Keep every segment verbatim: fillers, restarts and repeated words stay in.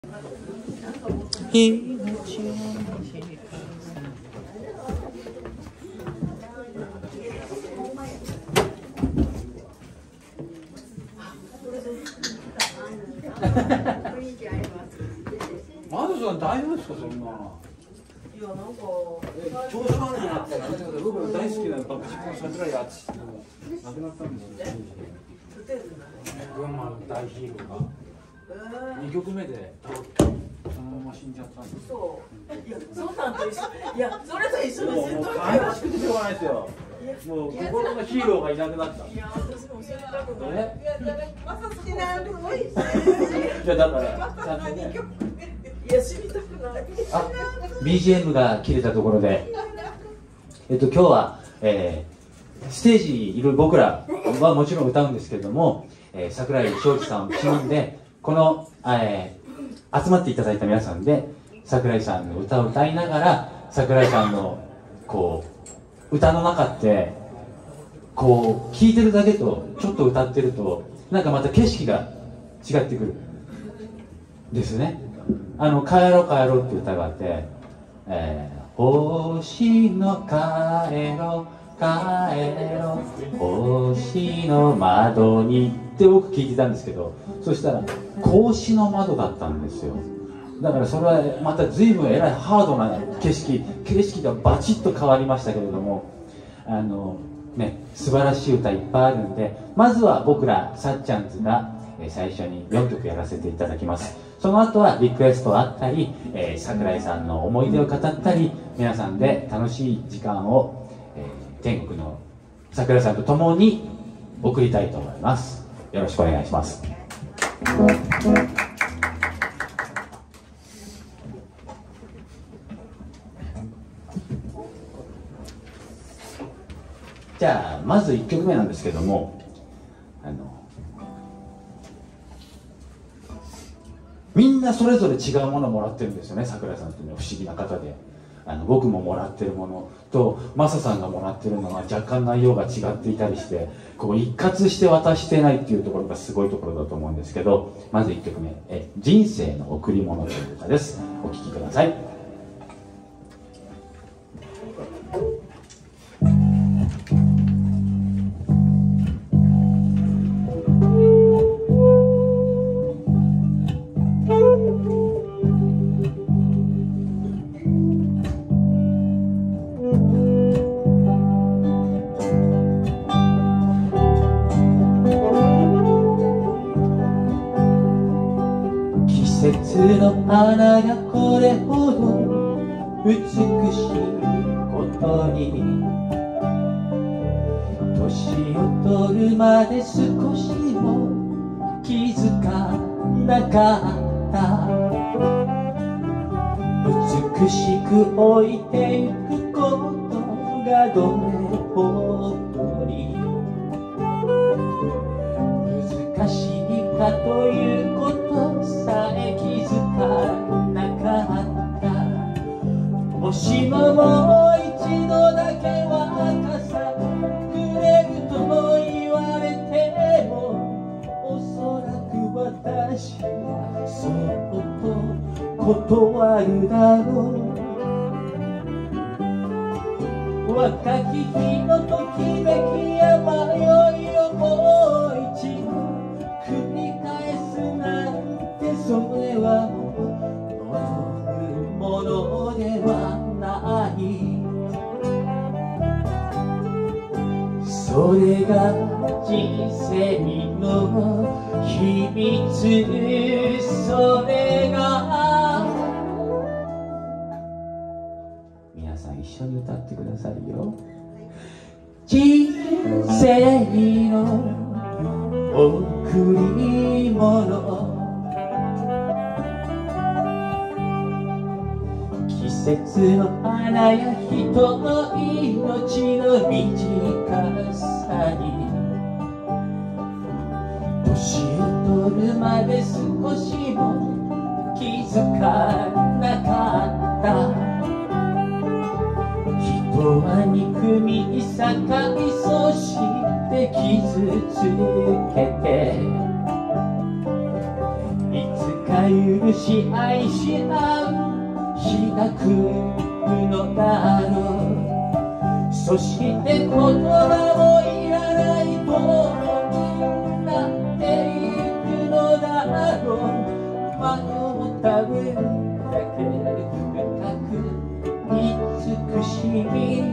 マドさん大丈夫ですか、そんな。 いや、なんか調子悪いなって、僕の大好きな爆竹の桜井敦って亡くなったんですよ。群馬の大ヒーローがにきょくめでそのまま死んじゃったんです。 そう。いや、そんなんと一緒。いや、それと一緒にもうせんといてよ。 悲しくてしょうがないですよ。もう心のヒーローがいなくなった。 いや、私も知りたくない。 ね、 いや、だからまさ好きなんでもいいし。 いやだからちゃんとね。 いや、知りたくない。 あ、ビージーエム が切れたところで、えっと今日は、えー、ステージにいる僕らはもちろん歌うんですけれども、えー、桜井昌司さんをしのんでこの、えー、集まっていただいた皆さんで桜井さんの歌を歌いながら、桜井さんのこう歌の中ってこう聴いてるだけとちょっと歌ってるとなんかまた景色が違ってくるですね。あの帰ろう帰ろうって歌があって、えー、星の帰ろう帰ろう星の窓にって僕聞いてたんですけど、そしたら格子の窓だったんですよ。だからそれはまた随分えらいハードな景色景色がバチッと変わりましたけれども、あのね素晴らしい歌いっぱいあるんで、まずは僕らさっちゃんズが最初によんきょくやらせていただきます。その後はリクエストあったり、えー、桜井さんの思い出を語ったり、皆さんで楽しい時間を、えー、天国の桜井さんと共に送りたいと思います。よろしくお願いします。じゃあまずいっきょくめなんですけども、あのみんなそれぞれ違うものをもらってるんですよね。桜井さんっていうのは不思議な方で、あの僕ももらってるものとマサさんがもらってるのは若干内容が違っていたりして、こう一括して渡してないっていうところがすごいところだと思うんですけど、まずいっきょくめえ「人生の贈り物」という歌です。お聴きください。季節の花がこれほど美しいことに、年を取るまで少しも気づかなかった。美しく置いてゆくことがどれほどに難しいかということさえ気づかなかった。もしももう一度だけ若さくれると言われても、おそらく私はそっと断るだろう。若き日のときめきや迷いをもう一度繰り返すなんて、それは望むものではない。それが人生の秘密、それが皆さん一緒に歌ってくださいよ。人生の贈り物、季節の花や人の命の短さに、年を取るまで少しも気づかなかった。人は憎みに盛り、そして傷つけて、いつかが許し愛し合う日が来るのだろう。そして言葉もいらないものになっていくのだろう。迷った分だけ深く美しい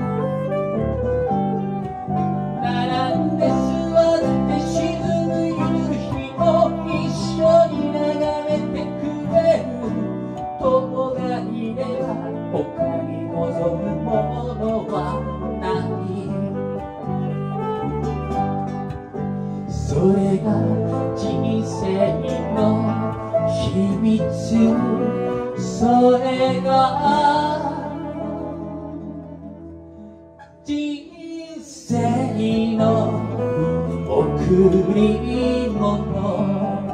並んで座って沈む夕日を一緒に眺めてくれる友がいれば他に望むものはない。それが人生の秘密、それが人生の贈り物。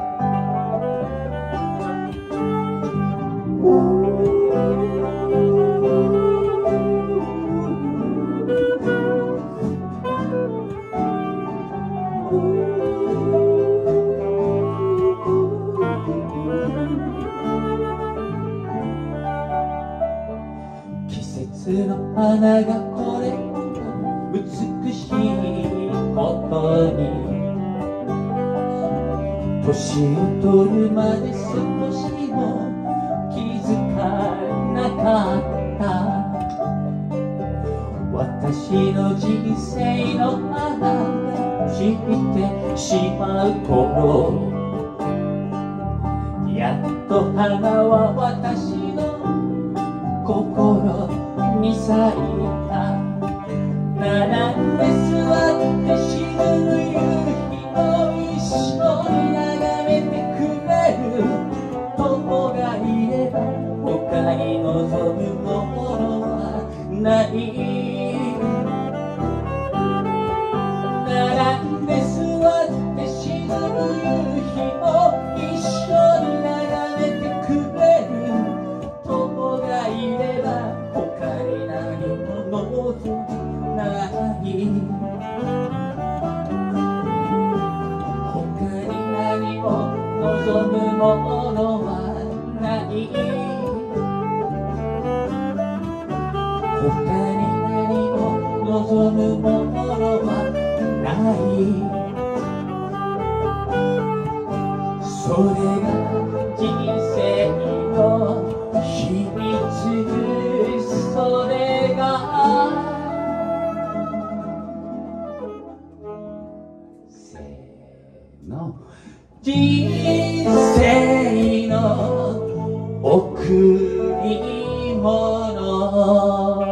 季節の花がこれほど美しいことに年を取るまで少しも気づかなかった。私の人生の花が散ってしまう頃、やっと花は私の心に咲いた。並んで座って沈む夕日を一緒に眺めてくれる友がいれば他に望むものはない。並んで座って沈む夕日を一緒に眺めてくれる友がいれば他に何も望むない。他に何も望むものはない。他に何も望むものはない。それが人生の秘密、それがせーの人生の贈り物。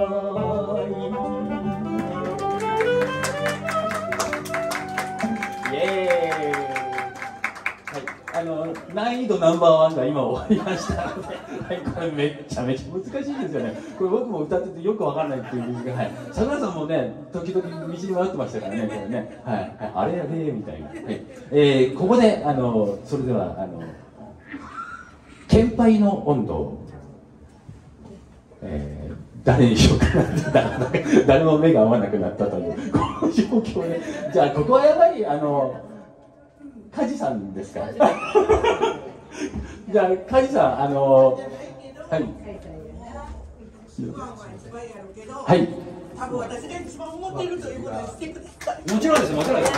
イエーイ。はい、あの難易度ナンバーワンが今終わりましたので、はい、これめっちゃめちゃ難しいですよね。これ僕も歌っててよくわからないっていう理由が、はい、桜さんもね時々道に迷ってましたからね、これね、はい、あれやべえみたいな、はい、えー、ここであのそれではあの献杯の温度を、えー、誰にしようかなって誰も目が合わなくなったというこの状況で、じゃあここはやはりあの梶さんですかじゃあ梶さん、あのはいはい、 多分私が一番思っているということにしてください。 もちろんです、もちろんです。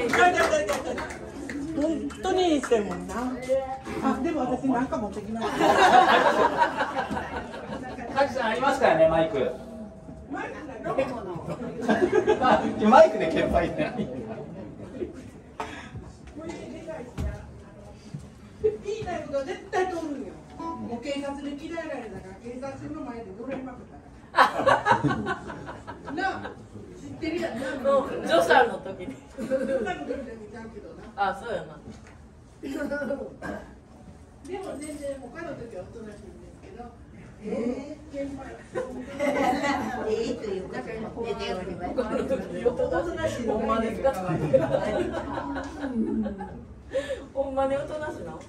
本当にいい人やもんな。あ、でも私なんか持ってきました。 梶さんありますからね、マイク。 マイクだどこの？ マイクで献杯ってない。 言いたいことは絶対通るんよ。もう警察に嫌いられたから警察の前でどれまくったから。な、知ってるやんな。 ジョサンの時に。 そんなこと言うだけちゃうけどな。 あ、そうやな。 でも全然他の時はおとなしいんですけど。ええ、献杯。ええというか、出ております。おとなしいの。 ほんまですか。ほんまにおとなしいの。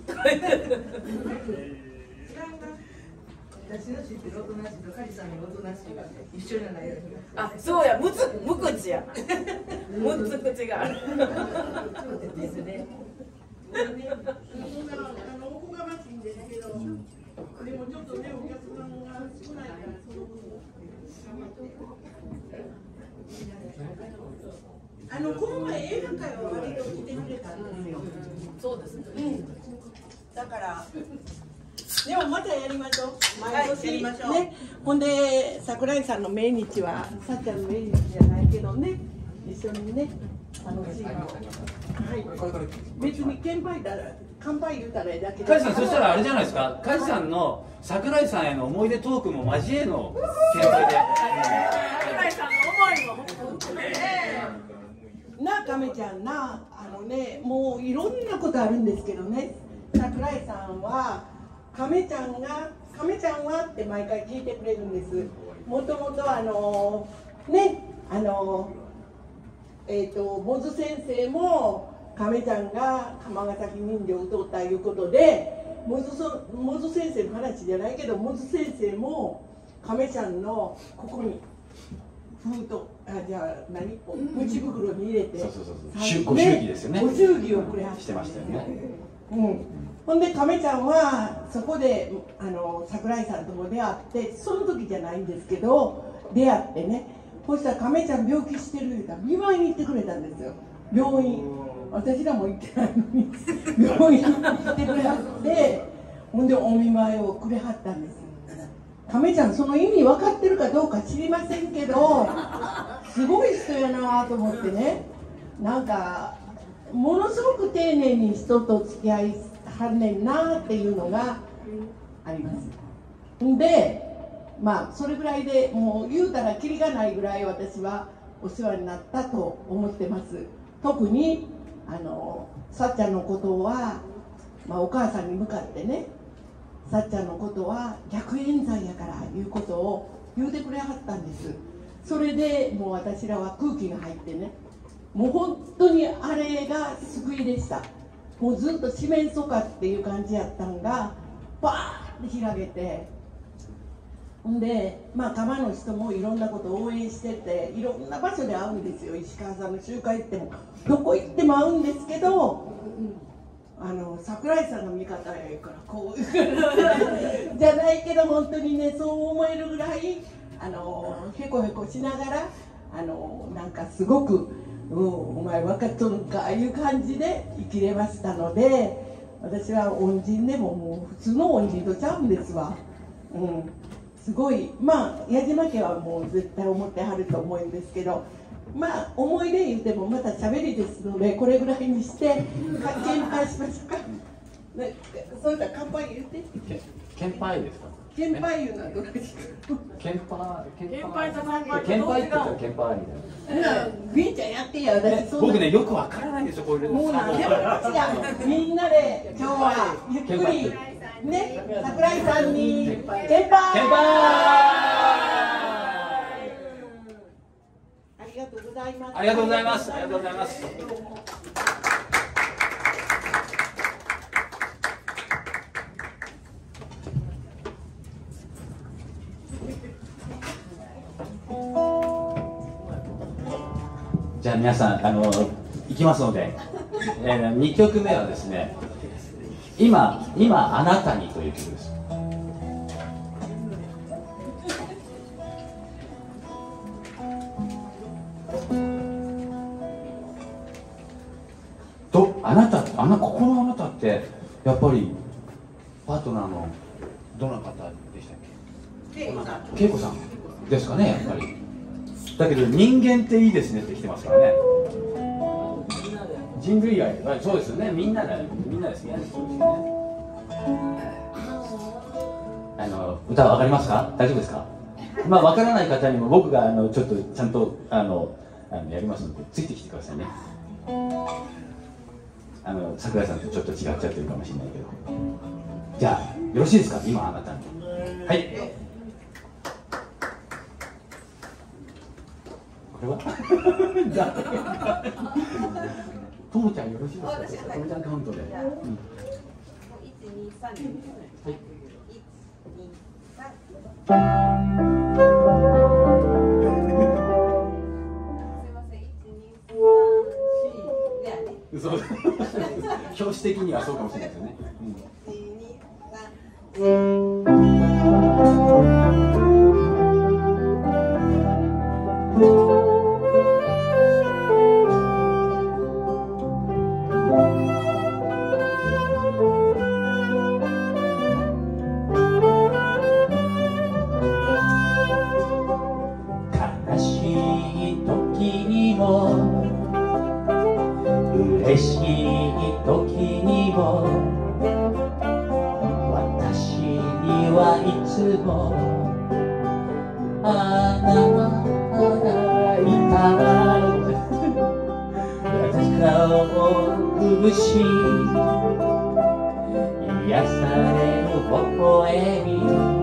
私の知ってるおとなしいとカリさんのおとなしいが一緒じゃないよ。 あ、そうや、むつ無口や。むつ口がある。 そうですね。 あのおこがましいでもちょっとねお客さんが少ないからその分あのこの前映画界は割と来てくれたんですよ。 そうですね。 うん。だからでもまたやりましょう。毎年、はい、やりましょう。ね。ほんで桜井さんの命日はさっちゃんの命日じゃないけどね、一緒にね楽しいの。はい。別に乾杯だら乾杯言うたらええだけで。 カイさん、そしたらあれじゃないですか。カイさんの桜井さんへの思い出トークも交えの乾杯で。 桜井さんの思いも。 なあ亀ちゃんな、あのねもういろんなことあるんですけどね、桜井さんは亀ちゃんが亀ちゃんはって毎回聞いてくれるんです。もともとあのねあのえっ、ー、とモズ先生も亀ちゃんが釜ヶ崎人形を歌ったいうことで、モズそモズ先生の話じゃないけど、モズ先生も亀ちゃんのここに封筒、あ、じゃあ何内袋に入れて、 そうそうそうそう、ご祝儀ですよね。 ご祝儀をくれはしてましたよね。 うん。ほんで亀ちゃんはそこであの桜井さんとも出会って、その時じゃないんですけど出会ってね、そしたら亀ちゃん病気してる言うたら見舞いに行ってくれたんですよ。病院、私らも行ってないのに病院に行ってくれはって、ほんでお見舞いをくれはったんです。亀ちゃんその意味分かってるかどうか知りませんけど、すごい人やなと思ってね、なんかものすごく丁寧に人と付き合いはんねんなっていうのがあります。んでまあそれぐらいでもう言うたらキリがないぐらい私はお世話になったと思ってます。特にあのさっちゃんのことは、まあ、お母さんに向かってね、さっちゃんのことは逆冤罪やからいうことを言うてくれはったんです。それでもう私らは空気が入ってね、もう本当にあれが救いでした。もうずっと四面楚歌っていう感じやったんがバーって開けて、ほんでまあ釜の人もいろんなことを応援してて、いろんな場所で会うんですよ。石川さんの集会行ってもどこ行っても会うんですけど、あの桜井さんの味方やからこうじゃないけど本当にねそう思えるぐらいあのへこへこしながら、あのなんかすごく、うん、お前分かっとるんかああいう感じで生きれましたので、私は恩人でももう普通の恩人とちゃうんですわ。うん、すごい、まあ矢島家はもう絶対思ってはると思うんですけど、まあ思い出言ってもまた喋りですのでこれぐらいにして乾杯しましょうか。ね、そういったら乾杯言って乾杯ですか。 乾杯言うのはどれですか。 乾杯、 乾杯と乾杯と乾杯って言ったら乾杯みたいな。 ビンちゃんやってや、私そんな僕ねよくわからないんですよこういうの。 もうなんでも違う。みんなで今日はゆっくりね、桜井さんに乾杯。乾杯。ありがとうございます。 ありがとうございます。ありがとうございます。じゃあ皆さんあの行きますので、えー、にきょくめはですね、今今あなたにという曲です。とあなた、あのここのあなたってやっぱりパートナーのどなたでしたっけ？恵子さんですかね、やっぱり。だけど人間っていいですねって来てますからね。人類愛、はい、そうですよね。みんながみんなですね。そうですよね。あの歌わかりますか？大丈夫ですか？まあわからない方にも僕があのちょっとちゃんとあのあのやりますのでついてきてくださいね。あの桜井さんとちょっと違っちゃってるかもしれないけど。じゃあよろしいですか？今あなたに。はい。これはともちゃんよろしいですか？ともちゃんカウントで。うん、 いち、に、さん、はい。いち、に、さん。すいません、いち、に、さん、よんではね。 そう表紙的にはそうかもしれないですよね。うん、いち、に、さん。 つもあなたがいた顔をくし癒される微笑み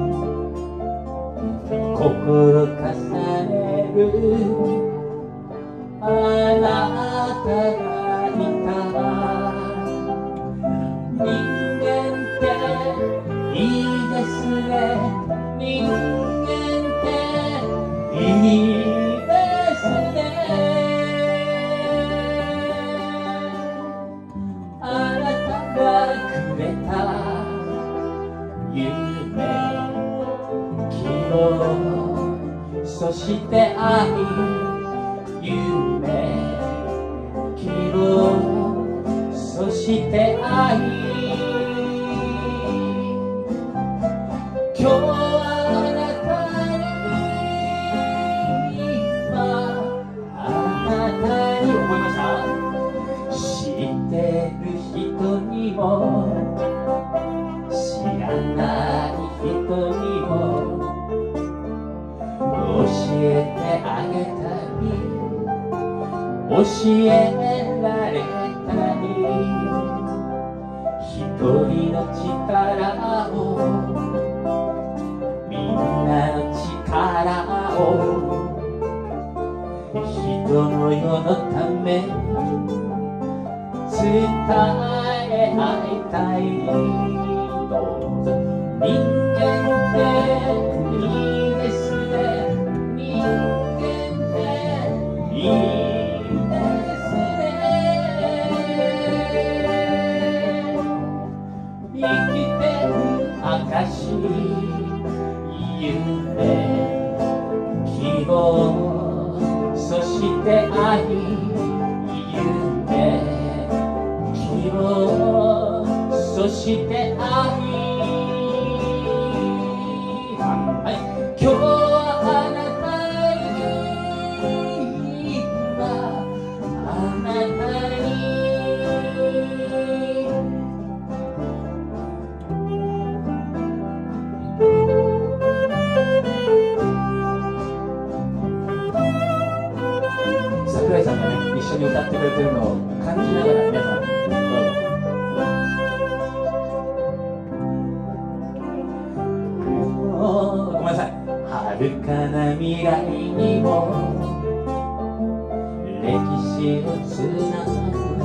心重ねるあなたがいた人間っていいですね人間っていいですねあなたがくれた夢希望そして愛夢希望そして愛今日はあなたに今あなたに思いました知ってる人にも知らない人にも教えてあげたり教えられたり一人の力をみんなの力を人の世のために伝え合いたいどうぞ人間っていいですね人間っていいですね生きてる証夢希望そして愛夢希望そして愛はい今日はあなたに今あなたに桜井さんがね一緒に歌ってくれてるのを感じながら皆さんどうぞ。ごめんなさい。遥かな未来にも歴史をつなぐ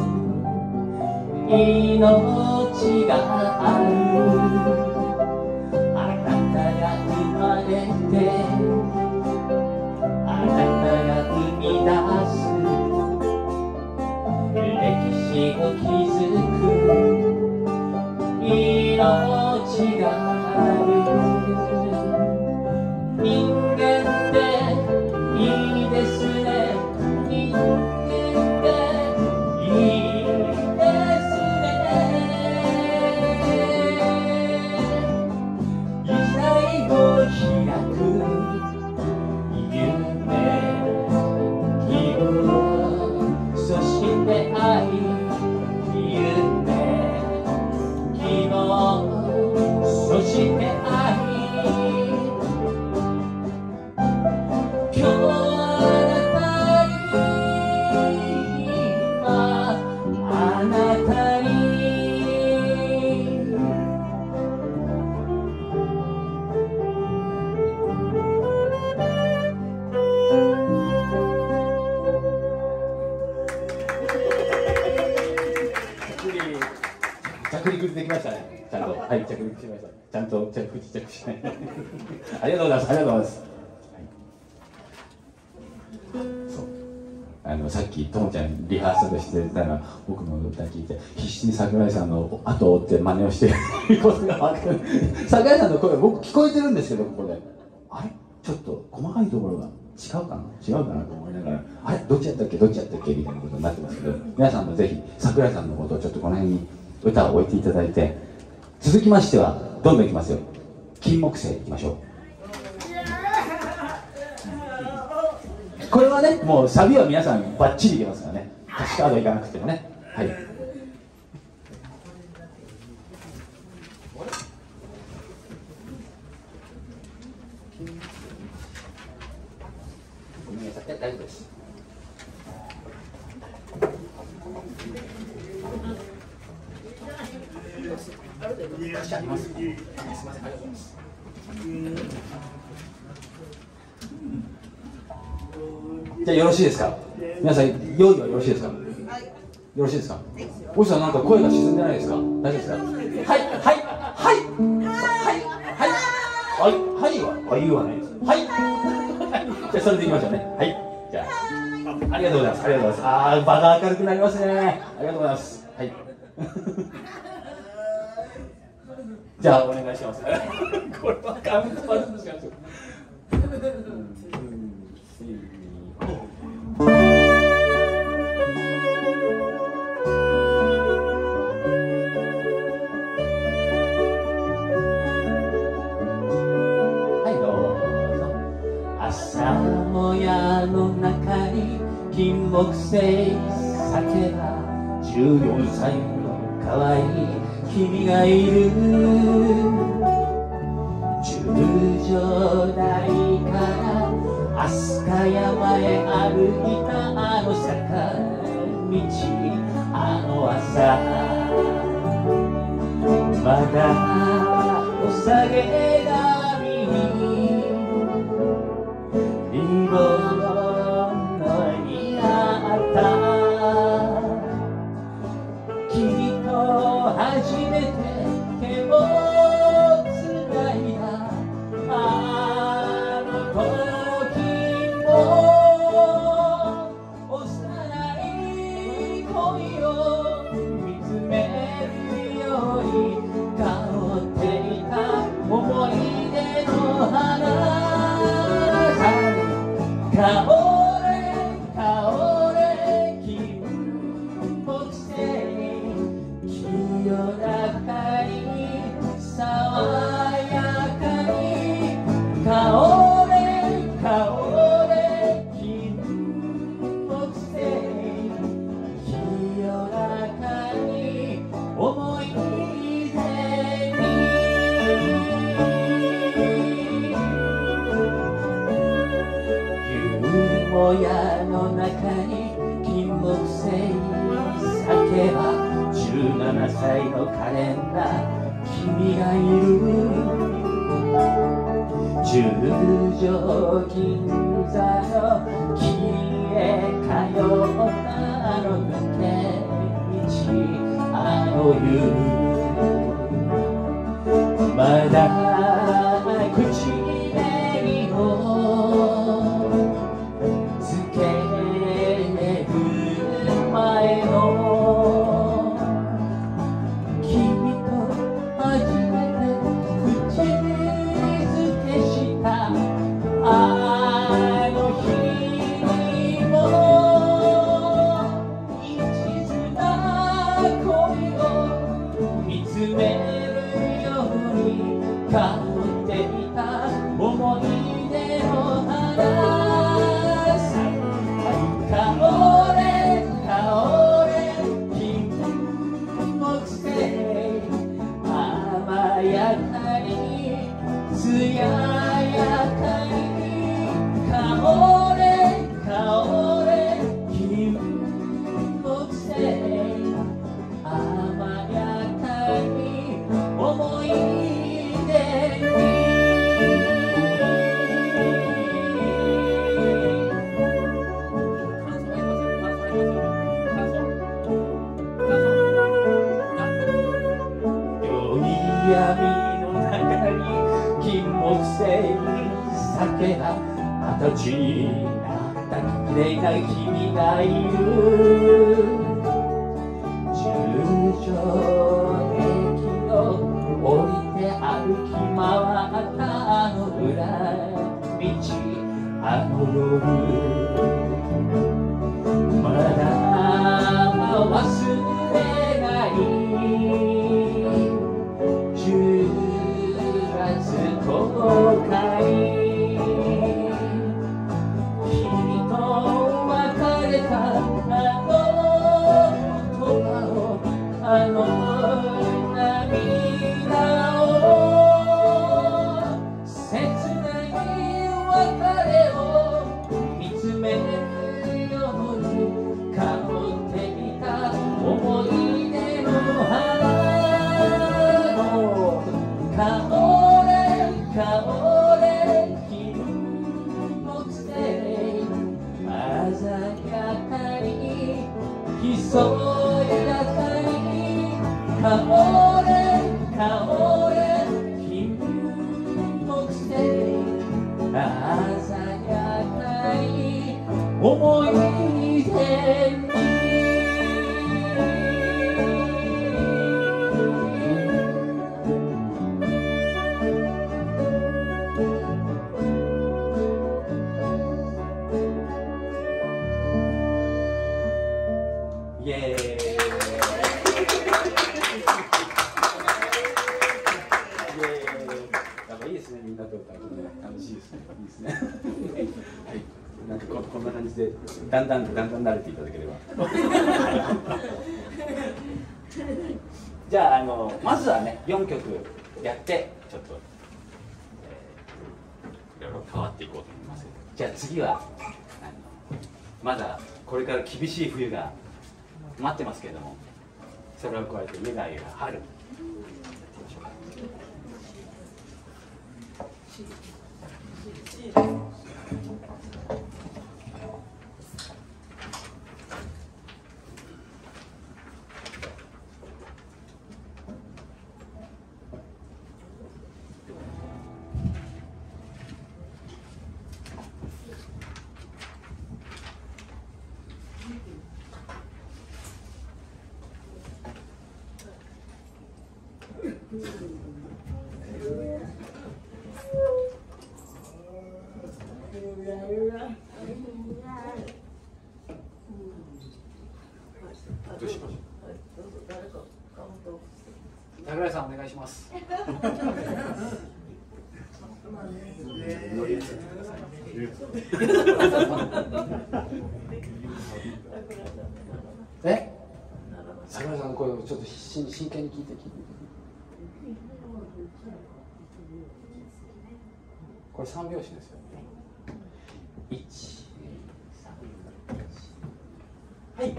命があるあなたが生まれてあなたが生み出す歴史を築く命がある人間っていいですね人間っていいですね時代を開く夢希望そして愛夢希望そして愛今日はあなたに着陸できましたね。ちゃんと、はい、着陸しました。ちゃんと着地着しない。ありがとうございます。ありがとうございます。あのさっきともちゃんリハーサルしてたら僕の歌聞いて必死に桜井さんの後を追って真似をしていることが分かる桜井さんの声僕聞こえてるんですけどここであれちょっと細かいところが違うかな違うかなと思いながらあれどっちやったっけどっちやったっけみたいなことになってますけど皆さんもぜひ桜井さんのことをちょっとこの辺に歌を置いていただいて続きましてはどんどんいきますよ金木犀いきましょうこれはね、もうサビは皆さんバッチリいけますからね歌詞カードいかなくてもねはいごめんなさい、大丈夫です。あります。すみません、ありがとうございます。じゃあよろしいですか。皆さん用意はよろしいですか。よろしいですか。おじさんなんか声が沈んでないですか。大丈夫ですか。はいはいはいはいはいはいははい言わないです。はい。じゃあそれでいきましょうね。はい。じゃあありがとうございます。ありがとうございます。ああ場が明るくなりますね。ありがとうございます。はい。じゃあお願いします。これはカウントワンですか。朝もやの中に金木犀咲けばじゅうよんさいの可愛い君がいる。十条台から飛鳥山へ歩いたあの坂道、あの朝まだお下げ髪にリボンの似合った君と初めて手をつないだあの時も幼い恋を見つめるように香っていた思い出の花。香れ香れ金木犀清らかに爽やかに香れ香れ金木犀清らかに思い出にもやの中に金木犀咲けばじゅうななさいのカレンダー君がいる。十条銀座の木へ通ったあの抜け道、あの夕まだ口紅をつける前の君と初めて口づけしたあの日にも一途な恋を見つめるように香っていた思い出の花。香れ香れ金木犀甘やかに艶やかに香れ香れ金木犀甘やかに思い出に闇の中に金木犀咲けば二十歳になった綺麗な君がいる。十条駅を降りて歩き回ったあの裏道、あの夜まだ忘れないじゅうがつとおか君と別れたあの言葉をあの涙を切ないですね、みんなと歌うとね、楽しいですね、いいですね。はい、なんかここんな感じで、だんだんだんだん慣れていただければ。じゃあ、あのまずはね、よんきょくやって、ちょっと、えー、いろいろ変わっていこうと思います。じゃあ次は、あのまだこれから厳しい冬が待ってますけれども、それを加えて、ゆらゆら春。どうしましょう。桜井さん、お願いします。乗り移ってください。え？桜井さんの声をちょっと真真剣に聞いて聞いて。これ三拍子ですよ。一、三、はい。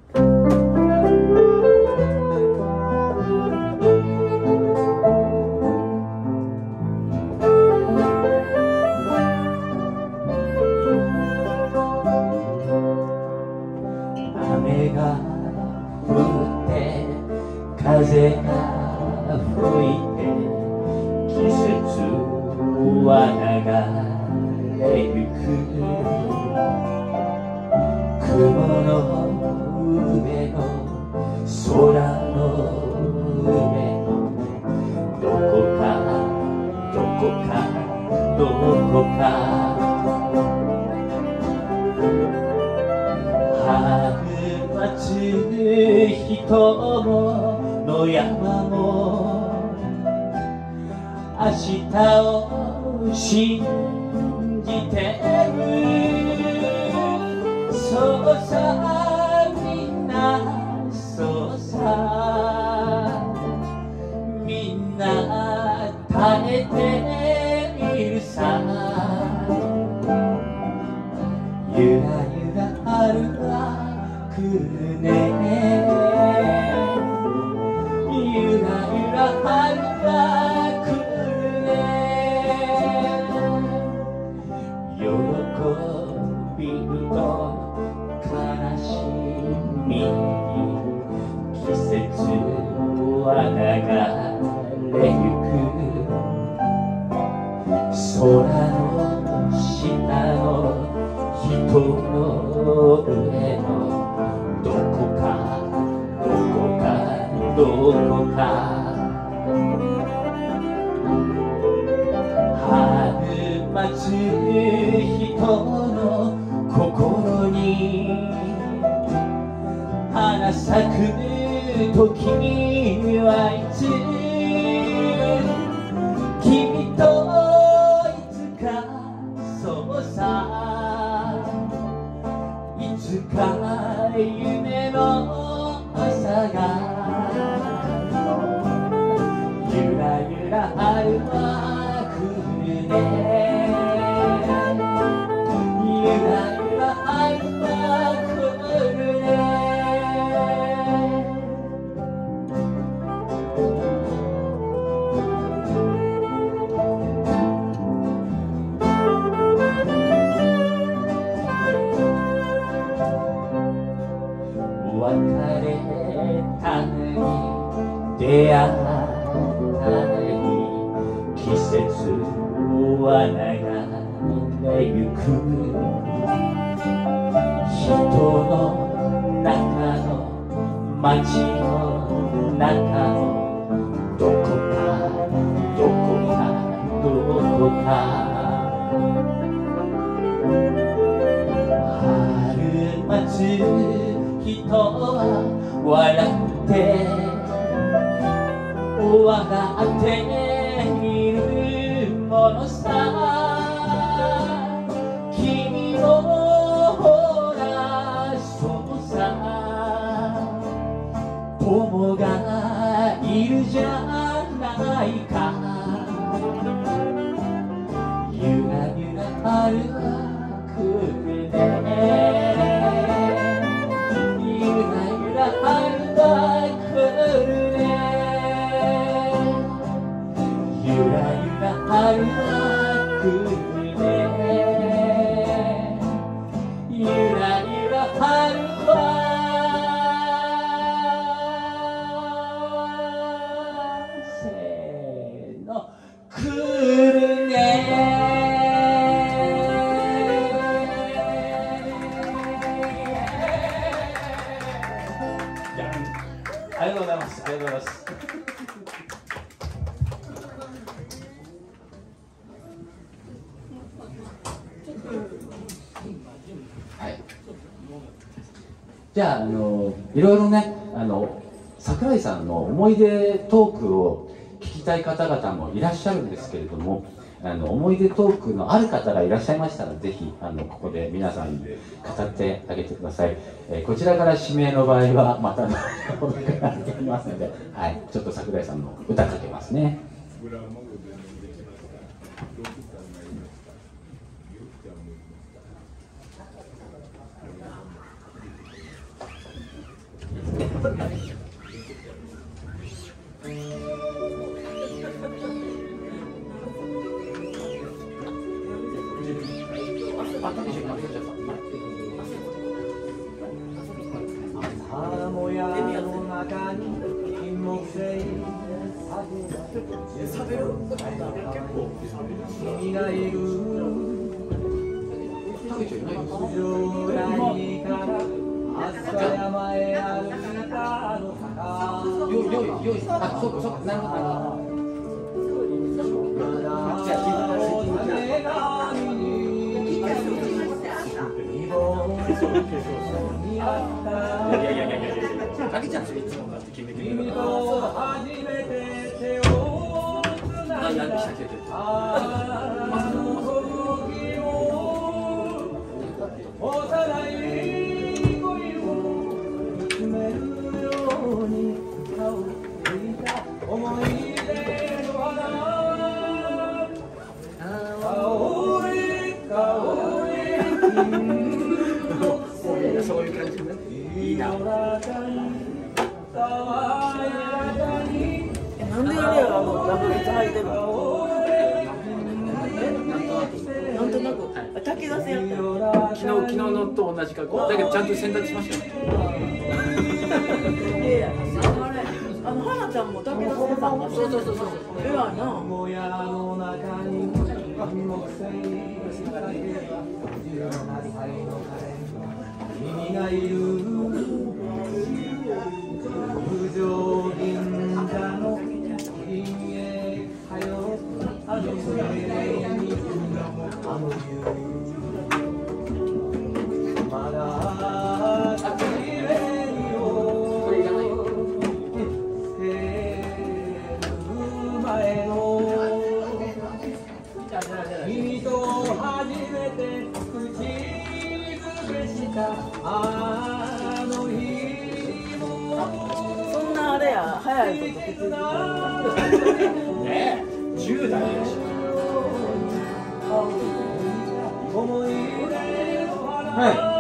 雨が降って風が吹いて季節は流れゆく雲の上の空の上のどこかどこかどこか春待つ人も野山も明日を信じてるそうさみんなそうさみんな耐えているさゆらゆら春は来るねゆらゆら春は来るね喜びと悲しみ季節は流れゆく空の下の人の上のどこかどこかどこか春待つ人の心に花咲く時はいつ君といつかそうさいつか夢の朝がゆらゆら春は来るねゆらゆら春は来るね別れたのに出会ったのに季節は流れゆく人の中の街の中のどこかどこかどこか春待つ人は笑って笑っているものさ君もほらそうさ友がいるじゃないかゆらゆら歩くねゆらゆら歩くねゆらゆら歩くねゆらゆら歩くせーの来るねありがとうございます。ありがとうございます。はい。じゃあ、あの、いろいろね、あの、桜井さんの思い出トークを聞きたい方々もいらっしゃるんですけれども、あの思い出トークのある方がいらっしゃいましたら、ぜひあのここで皆さんに語ってあげてください。えー、こちらから指名の場合はまた後ほどからやりますので、はい、ちょっと桜井さんの歌かけますね。 朝もやの中に金木犀君がいる上来から朝山へ歩いたのかよいよいよいあそうかそうかなるほどなるほどじゃあいやいやいやいやいやいやかけちゃんそれいつもだって決めてくれるから初めて手をつないだあの時を幼い恋を見つめるように顔ついた思い出の花香り香りそういう感じね。いいな。 え、なんであれあのラブレス履いてるの？え、なんとなく、あ、武田線やったよ。 昨日昨日のと同じ格好。だけどちゃんと洗濯しましたよ。 いやいや、あのあれ、あの花ちゃんも武田線さんがそうそうそうそう。ええわな。 君がいる九条銀座の銀へ通うあの船にあの夕まだきれいをつける前の君と初めて口あの日もそんなあれや、早いこと別に。 ねえ、十代やし。 思い出の花はい。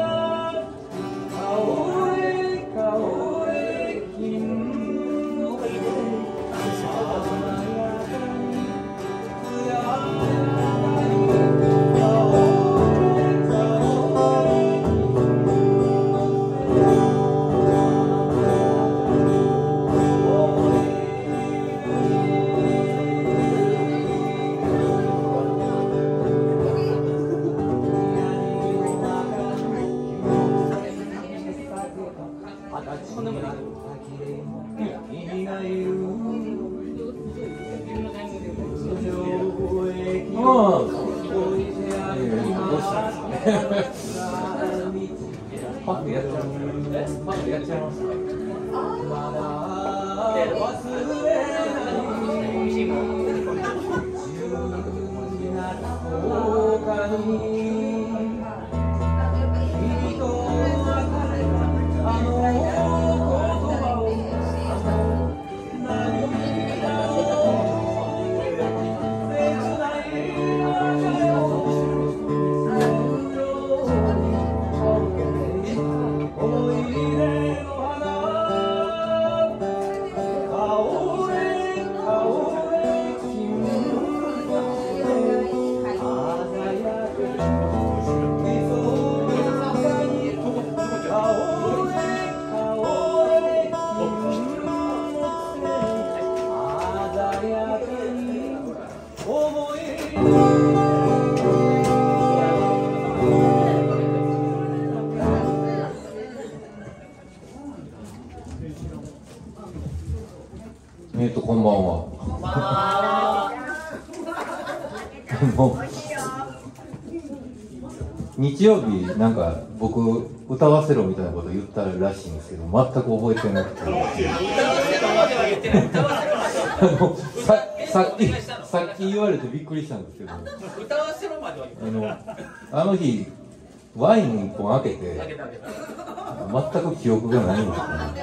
パックやっちゃう。パックやっちゃいます。まだ忘れない。 思いえっとこんばんは。あの日曜日なんか僕歌わせろみたいなこと言ったらしいんですけど全く覚えてなくて。あのささっきさっき言われてびっくりしたんですけど。 歌わせろまでは言ってない。 あのあの日ワインいっぽん開けて全く記憶がないんですよね。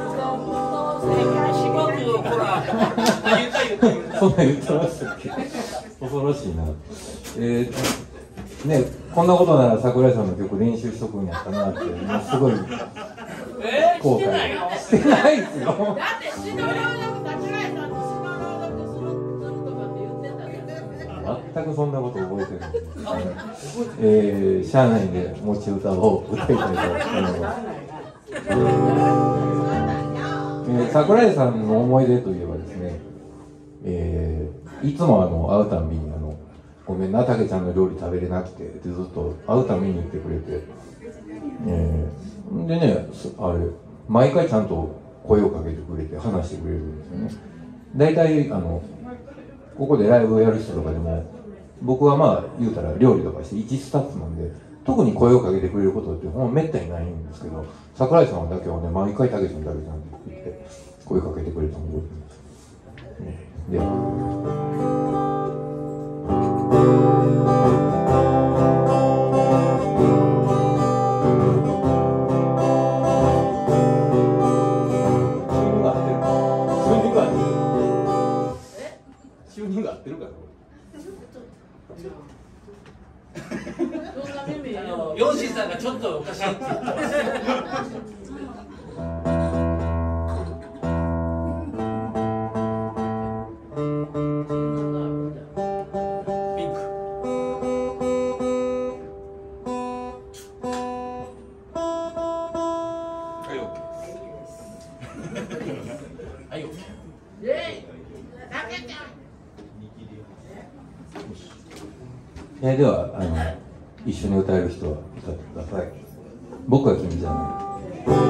そんなん言ってましたっけ。恐ろしいな。えー、ね、こんなことなら桜井さんの曲練習しとくんやったなって、もうすごい後悔してないですよ。 だって詩の朗読桜井さんと詩の朗読するするとかって言ってたじゃん。 全くそんなこと覚えてない。えー、しゃあないんで持ち歌を歌いたいと思います。えー、桜井さんの思い出といえばですね、えー、いつもあの会うたんびにあのごめんな、たけちゃんの料理食べれなくてってずっと会うたびに言ってくれて、えー、でね、あれ毎回ちゃんと声をかけてくれて話してくれるんですよね。大体あのここでライブをやる人とかでも僕はまあ言うたら料理とかして一スタッフなんで特に声をかけてくれることってほんまめったにないんですけど、桜井さんだけはね毎回たけちゃんたけちゃんって言って声かけてくれたのを覚えてます。ね、でチューニング合ってるかな。 ヨッシーさんがちょっとおかしいって言ってますよ。 えー、ではあの一緒に歌える人は歌ってください。僕は君じゃない。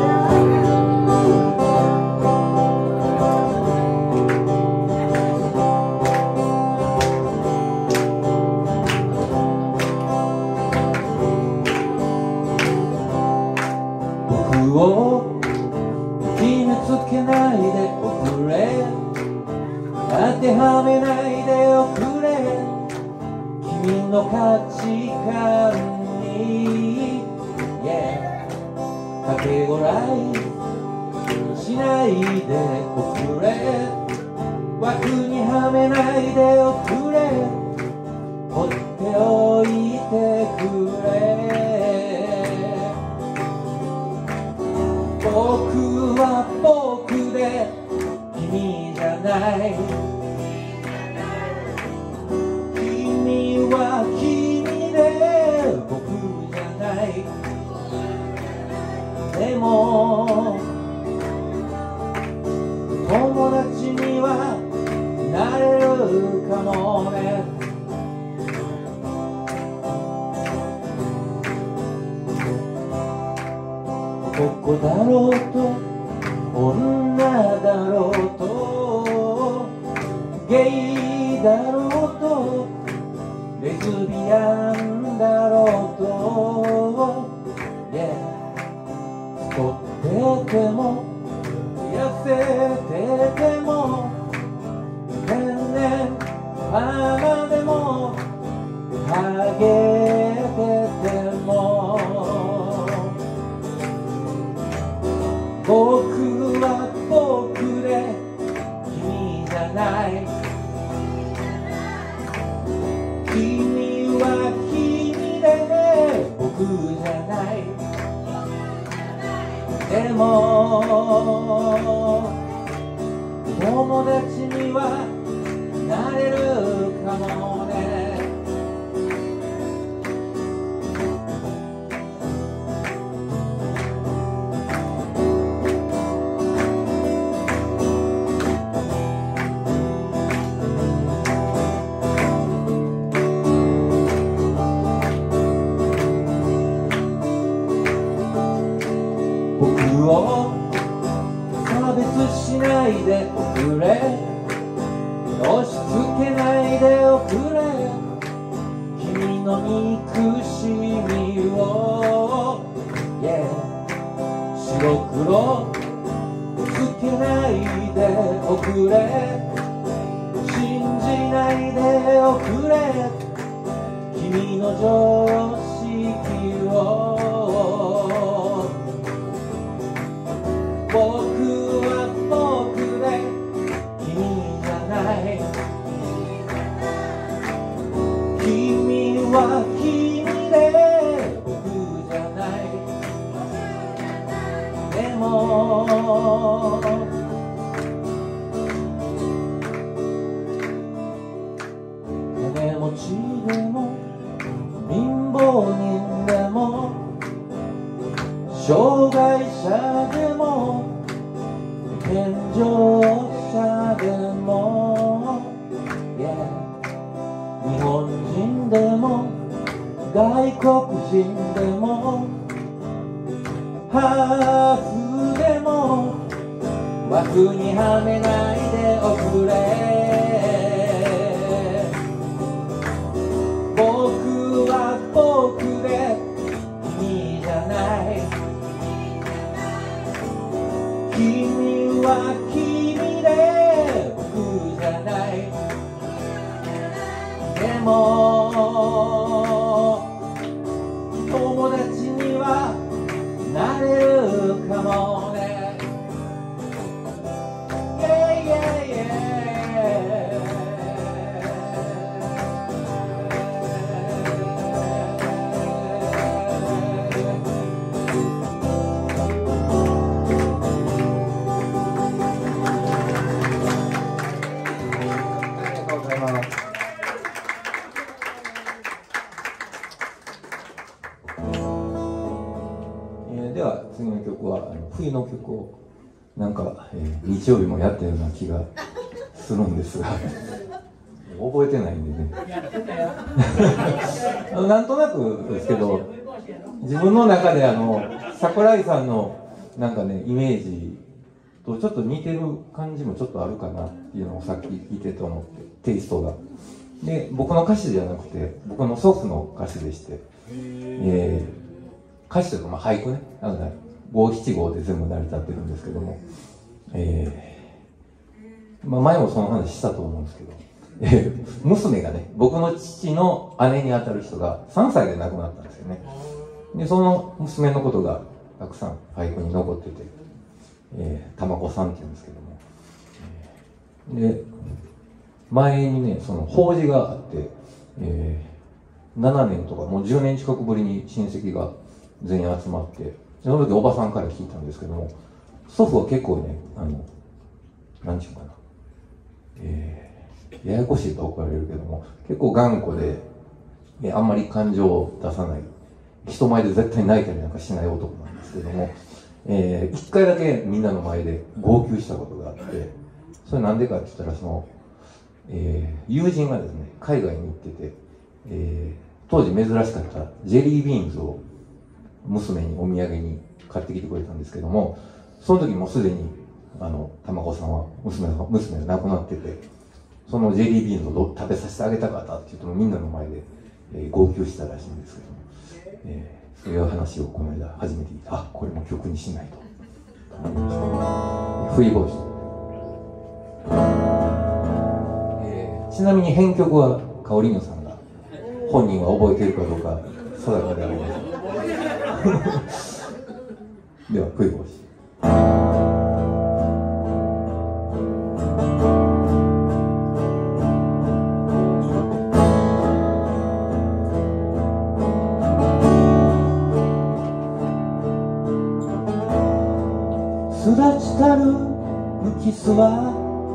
僕を決めつけないでおくれ、当てはめないでおくれ、君の価値観に、yeah、かけごらいしないでおくれ、枠にはめないでおくれ、放っておいてくれ。僕は僕で君じゃない、君は君で僕じゃない。でも友達にはなれるかもね。男だろうと女だろうとゲイだろうとレズビアンだろうと、yeah、太ってても痩せてても天然パーマでもハゲてても、僕は僕で君じゃない、君は君で僕じゃない。でも友達にはなれるかもね。 れ君の憎しみを、yeah、白黒つけないでおくれ、信じないでおくれ君の常識を。僕は僕で君じゃない、君は君で僕じゃない、でも金持ちでも貧乏人でも障害者でも健常者でも、yeah、日本人でも外国人でもハーフでも枠にはめないでおくれ、僕は僕で君じゃない、君は君で僕じゃない、でも友達にはなれるかもね、yeah, yeah, yeah。 では次の曲はあの冬の曲をなんか、えー、日曜日もやったような気がするんですが覚えてないんでねなんとなくですけど自分の中であの桜井さんのなんかねイメージとちょっと似てる感じもちょっとあるかなっていうのをさっき聞いてと思ってテイストがで僕の歌詞じゃなくて僕の祖父の歌詞でして、えー歌詞というか、まあ、俳句ね、五七五で全部成り立ってるんですけども、えーまあ、前もその話したと思うんですけど、えー、娘がね、僕の父の姉にあたる人がさんさいで亡くなったんですよね。で、その娘のことがたくさん俳句に残ってて、えー、玉子さんって言うんですけども、えー、で、前にね、その法事があって、えー、ななねんとかもうじゅうねん近くぶりに親戚が全員集まって、その時おばさんから聞いたんですけども、祖父は結構ね、あの、なんちゅうかな、えー、ややこしいと怒られるけども、結構頑固で、えあんまり感情を出さない、人前で絶対泣いたりなんかしない男なんですけども、えー、一回だけみんなの前で号泣したことがあって、それなんでかって言ったら、その、えー、友人がですね、海外に行ってて、えー、当時珍しかったジェリービーンズを娘にお土産に買ってきてくれたんですけども、その時もうすでにあの玉子さんは娘が娘が亡くなってて、そのジェリービーンズを食べさせてあげたかったって言うとみんなの前で、えー、号泣したらしいんですけども、えー、そういう話をこの間初めて聞いて、あ、これも曲にしないと思いました。冬帽子、えー、ちなみに編曲はかおりのさんが、本人は覚えているかどうか定かではありません。では冬帽子。すだちたる浮き巣は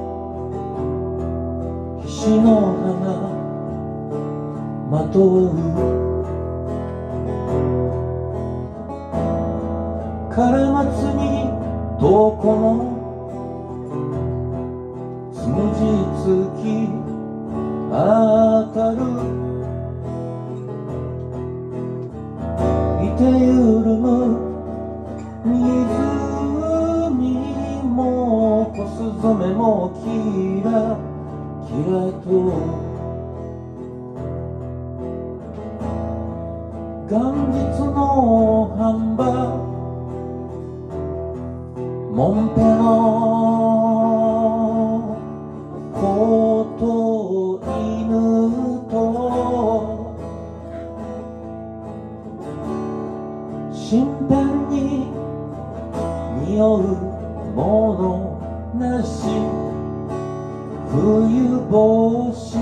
菱の花まとう、カラマツにどこもつむじつきあたる、いてゆるむ湖もコス染めもキラキラと元日の飯場もんぺの子と犬と身辺に匂うものなし冬帽子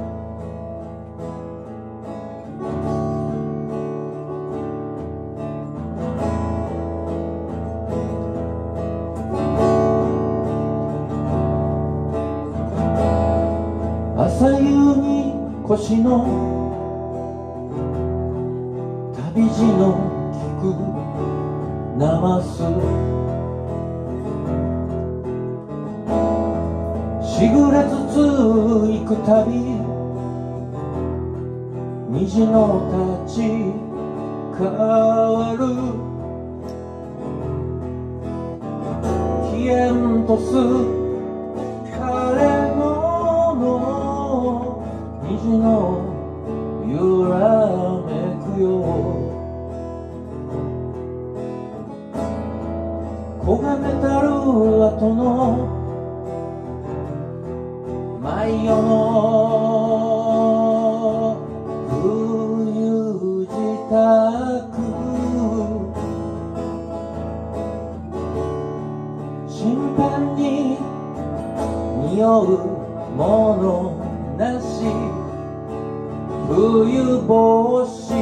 朝夕に腰の旅路の聞くなますしぐれつつ行くたび虹の立ち変わる消えんとす枯れ野の虹の揺らめくよ黄金たる後の毎夜の冬支度身辺に匂うものなし冬帽子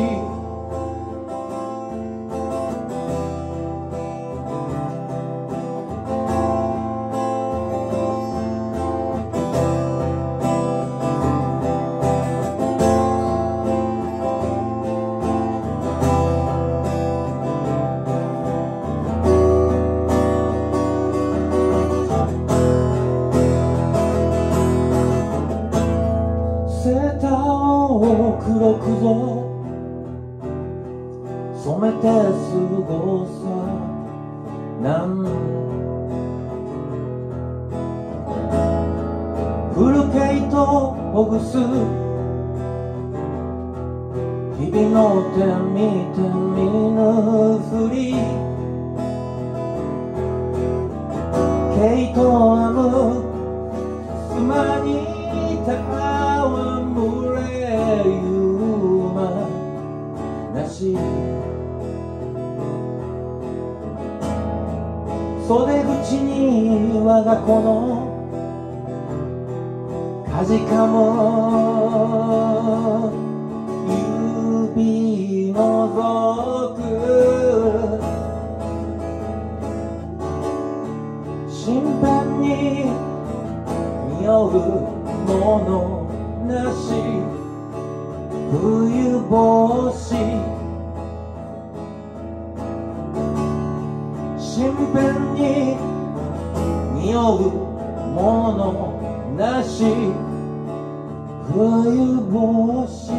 黒くぞ染めて過ごさなん古けとほぐす日々の手見て見ぬふり毛糸編む襖に戯れゆなし袖口に我が子のかじかむ指のぞく身辺に匂うものなし冬帽子身辺に匂うものなし冬帽子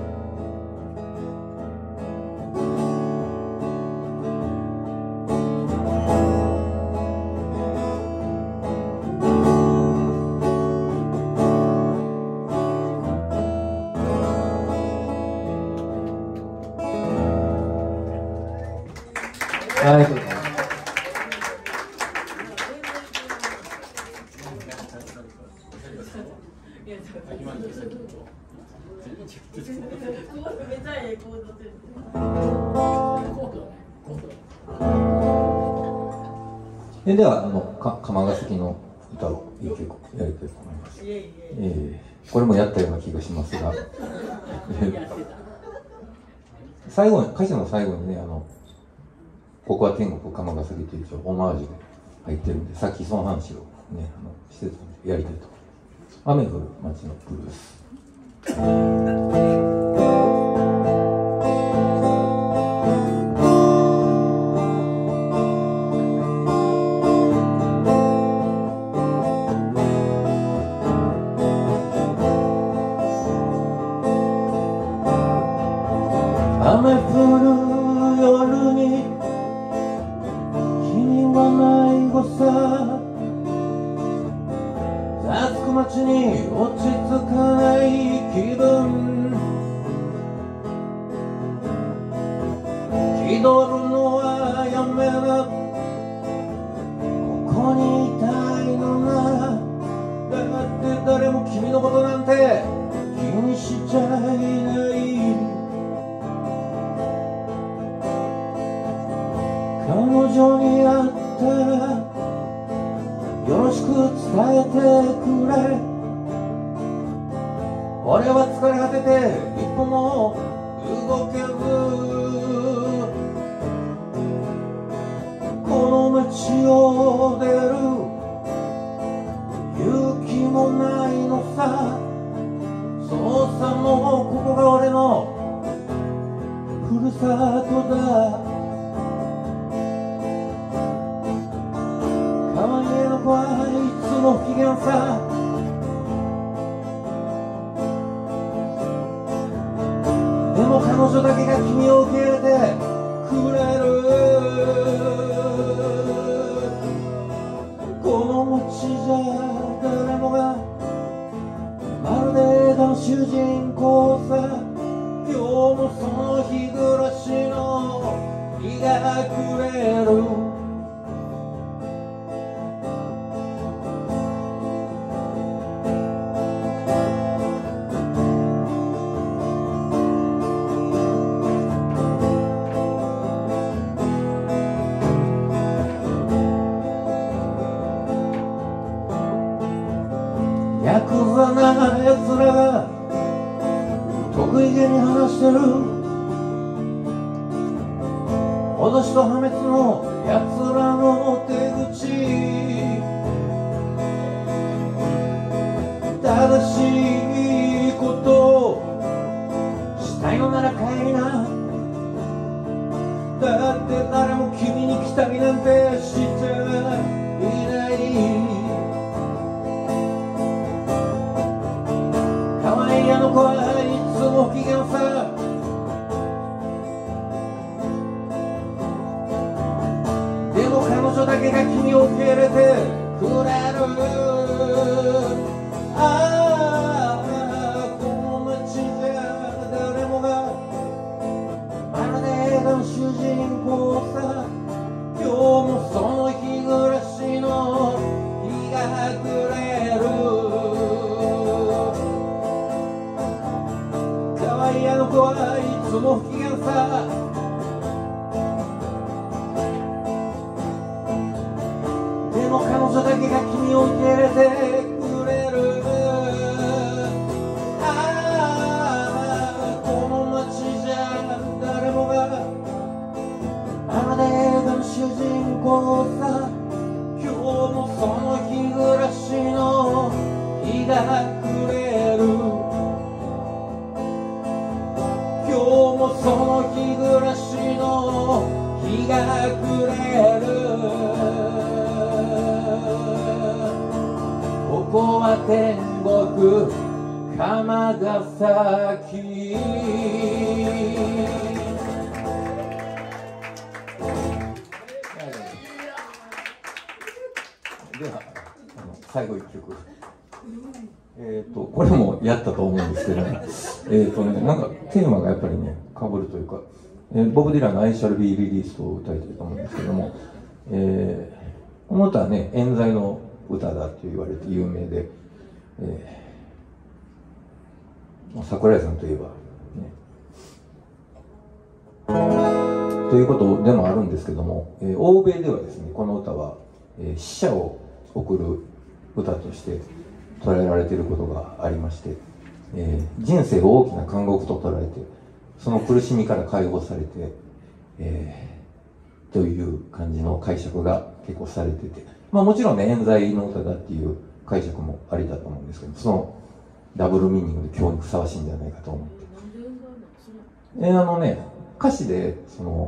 ありがとうございます。えではあのか釜ヶ関の歌を一曲やりたいと思います。えー、これもやったような気がしますが最後に歌詞の最後にねあのここは天国釜ヶ関というオマージュで入ってるんでさっきその話をねあのしてたんでやりたいと思います。雨降る街のブルース雨降る夜に君は迷子さざつく街に落ち着かない気分女に会ったらよろしく伝えてくれ。俺は疲れ果てて一歩も動けず、この街を出る勇気もないのさ。そうさ、もうここが俺のふるさとだ。川家の子はいつも不機嫌さ。でも彼女だけが君を受け入れてくれる。この街じゃ誰もがまるで映画の主人公さ。今日もその日暮らしの日が暮れる。ヤクザな奴らが得意げに話してる。脅しと破滅の奴らの手口。正しいことをしたいのなら帰りな。だって誰も君に来たりなんてしていない。可愛いあの子はいつも不機嫌さ。でも彼女だけが君を受け入れてくれる。ああ、この街じゃ誰もがまるで映画の主人公さ。今日もその日暮らしの日が暮れる。可愛いあの子はいつも不機嫌さ。でも彼女だけが君を受け入れてくれる。ああ、この街じゃ誰もがまるで映画の主人公さ。今日もその日暮らしの日が暮れる。今日もその日暮らしの日が暮れる。ここは天国鎌ヶ崎。ではあの最後一曲。えー、とこれもやったと思うんですけどね、えっとね、なんかテーマがやっぱりねかぶるというか、えー、ボブ・ディランの「I Shall Be Released」を歌いたいと思うんですけども、えー、この歌はね冤罪の歌だって言われて有名で、えー、桜井さんといえばねということでもあるんですけども、えー、欧米ではですねこの歌は、えー、死者を送る歌として捉えられていることがありまして、えー、人生を大きな監獄と捉えてその苦しみから解放されて、えー、という感じの解釈が結構されてて、まあもちろんね冤罪の歌だっていう解釈もありだと思うんですけど、そのダブルミーニングで今日にふさわしいんじゃないかと思って、えー、あのね歌詞でその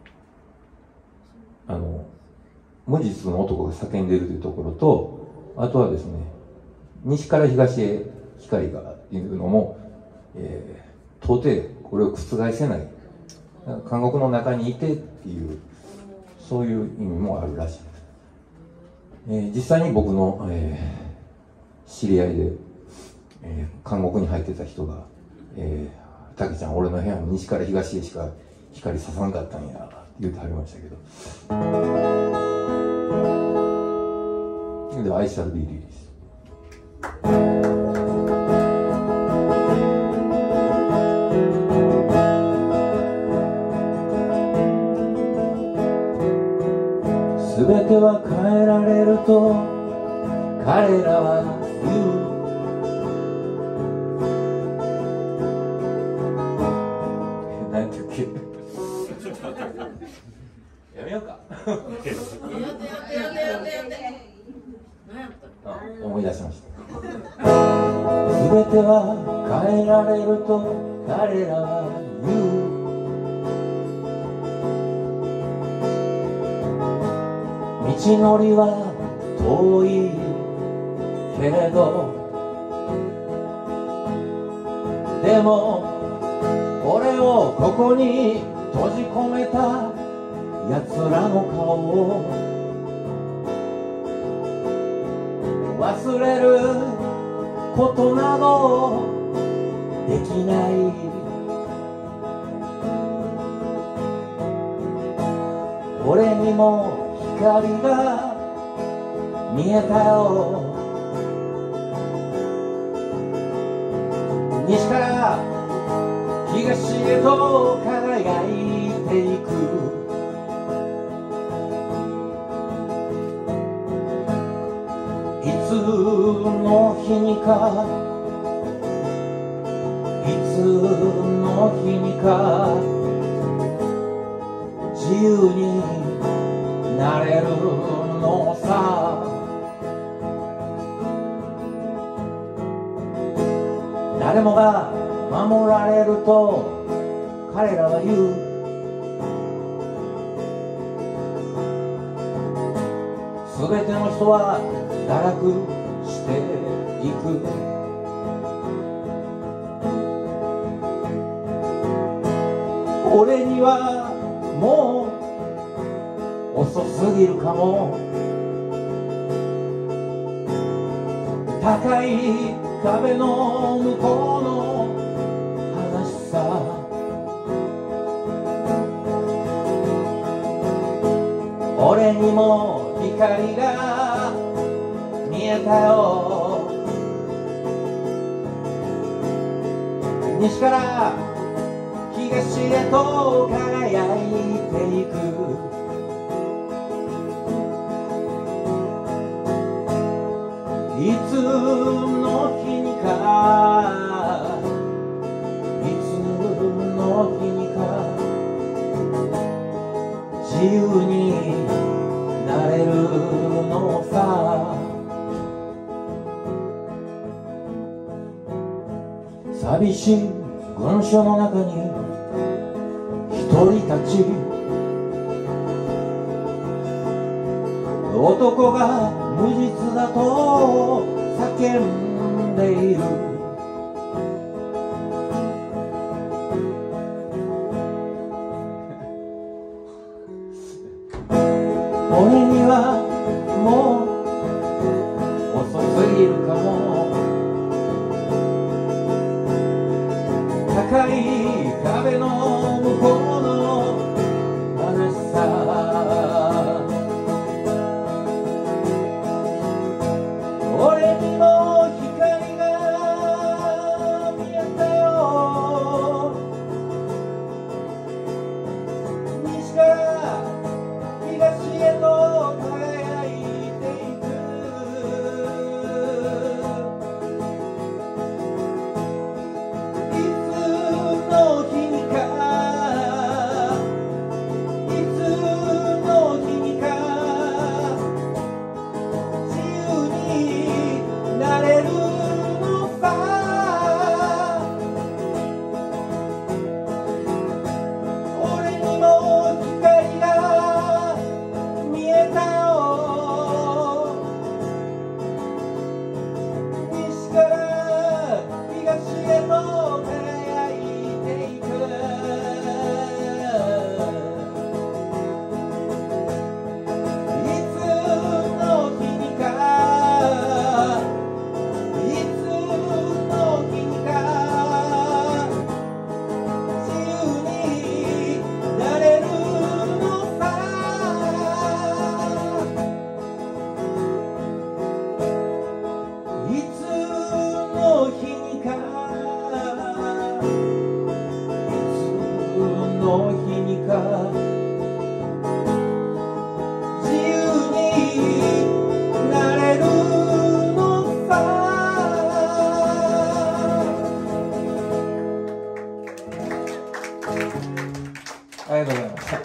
あの無実の男が叫んでいるというところと、あとはですね西から東へ光がっていうのも、えー、到底これを覆せない監獄の中にいてっていうそういう意味もあるらしいです、えー、実際に僕の、えー、知り合いで、えー、監獄に入ってた人が「えー、たけちゃん俺の部屋の西から東へしか光ささんかったんや」って言ってはりましたけど、で「I shall be released」「 全ては変えられると彼らは言う。何て言うっけやめようかあ思い出しました。全ては変えられると彼らは言う。道のりは遠いけれど、でも俺をここに閉じ込めた奴らの顔を忘れることなどできない。俺にも光が見えたよ。西から東へと輝いていく。いつの日にかいつの日にか自由になれるのさ。誰もが守られると彼らは言う。すべての人は堕落していく。俺にはもう遅すぎるかも。高い壁の向こうの話さ。俺にも光が見えたよ。西から東へと輝いていく。いつの日にかいつの日にか自由になれるのさ。寂しい群衆の中に一人たち男が無実だと叫んでいる。俺にはもう遅すぎるかも。高い壁の向こうの話さ。俺にも光が見えたよ。西から東へと輝いていく。いつの日にかいつの日にか自由になれるのさ。俺にも光が見えたよ。西から東へと輝いていく。いつの日にかいつの日にか自由になれるのさ。いつの日にかいつの日にか自由ありがとうございました。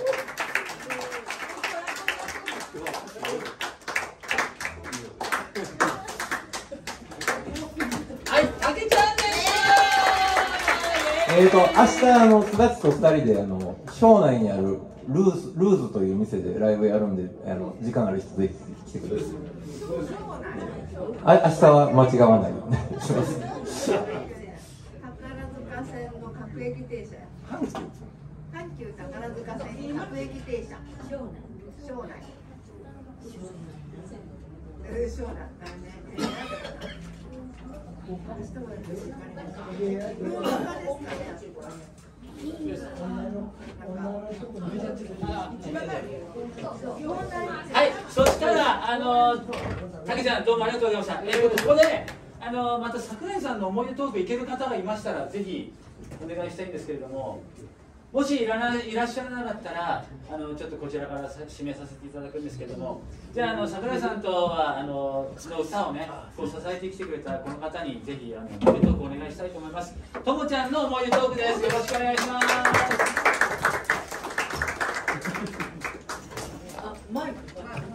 はい、あけちゃんです。 えーと、明日あのすだちとふたりであの庄内にあるルーズルーズという店でライブやるんで、あの時間ある人ぜひ来てください。あ、明日は間違わないようにします。 宝塚線の各駅停車。阪急宝塚線各駅停車。庄内。庄内。えー、庄内。 はい、そしたら、あの、たけちゃん、どうもありがとうございました。えー、ここで、あの、また桜井さんの思い出トーク行ける方がいましたら、ぜひお願いしたいんですけれども。もしいらない、いらっしゃらなかったら、あの、ちょっとこちらから締めさせていただくんですけれども。じゃあ、あの、桜井さんとは、あの、の歌をね、こう支えてきてくれたこの方に、ぜひ、あの、思い出トークお願いしたいと思います。ともちゃんの思い出トークです。よろしくお願いします。 あ、マイク。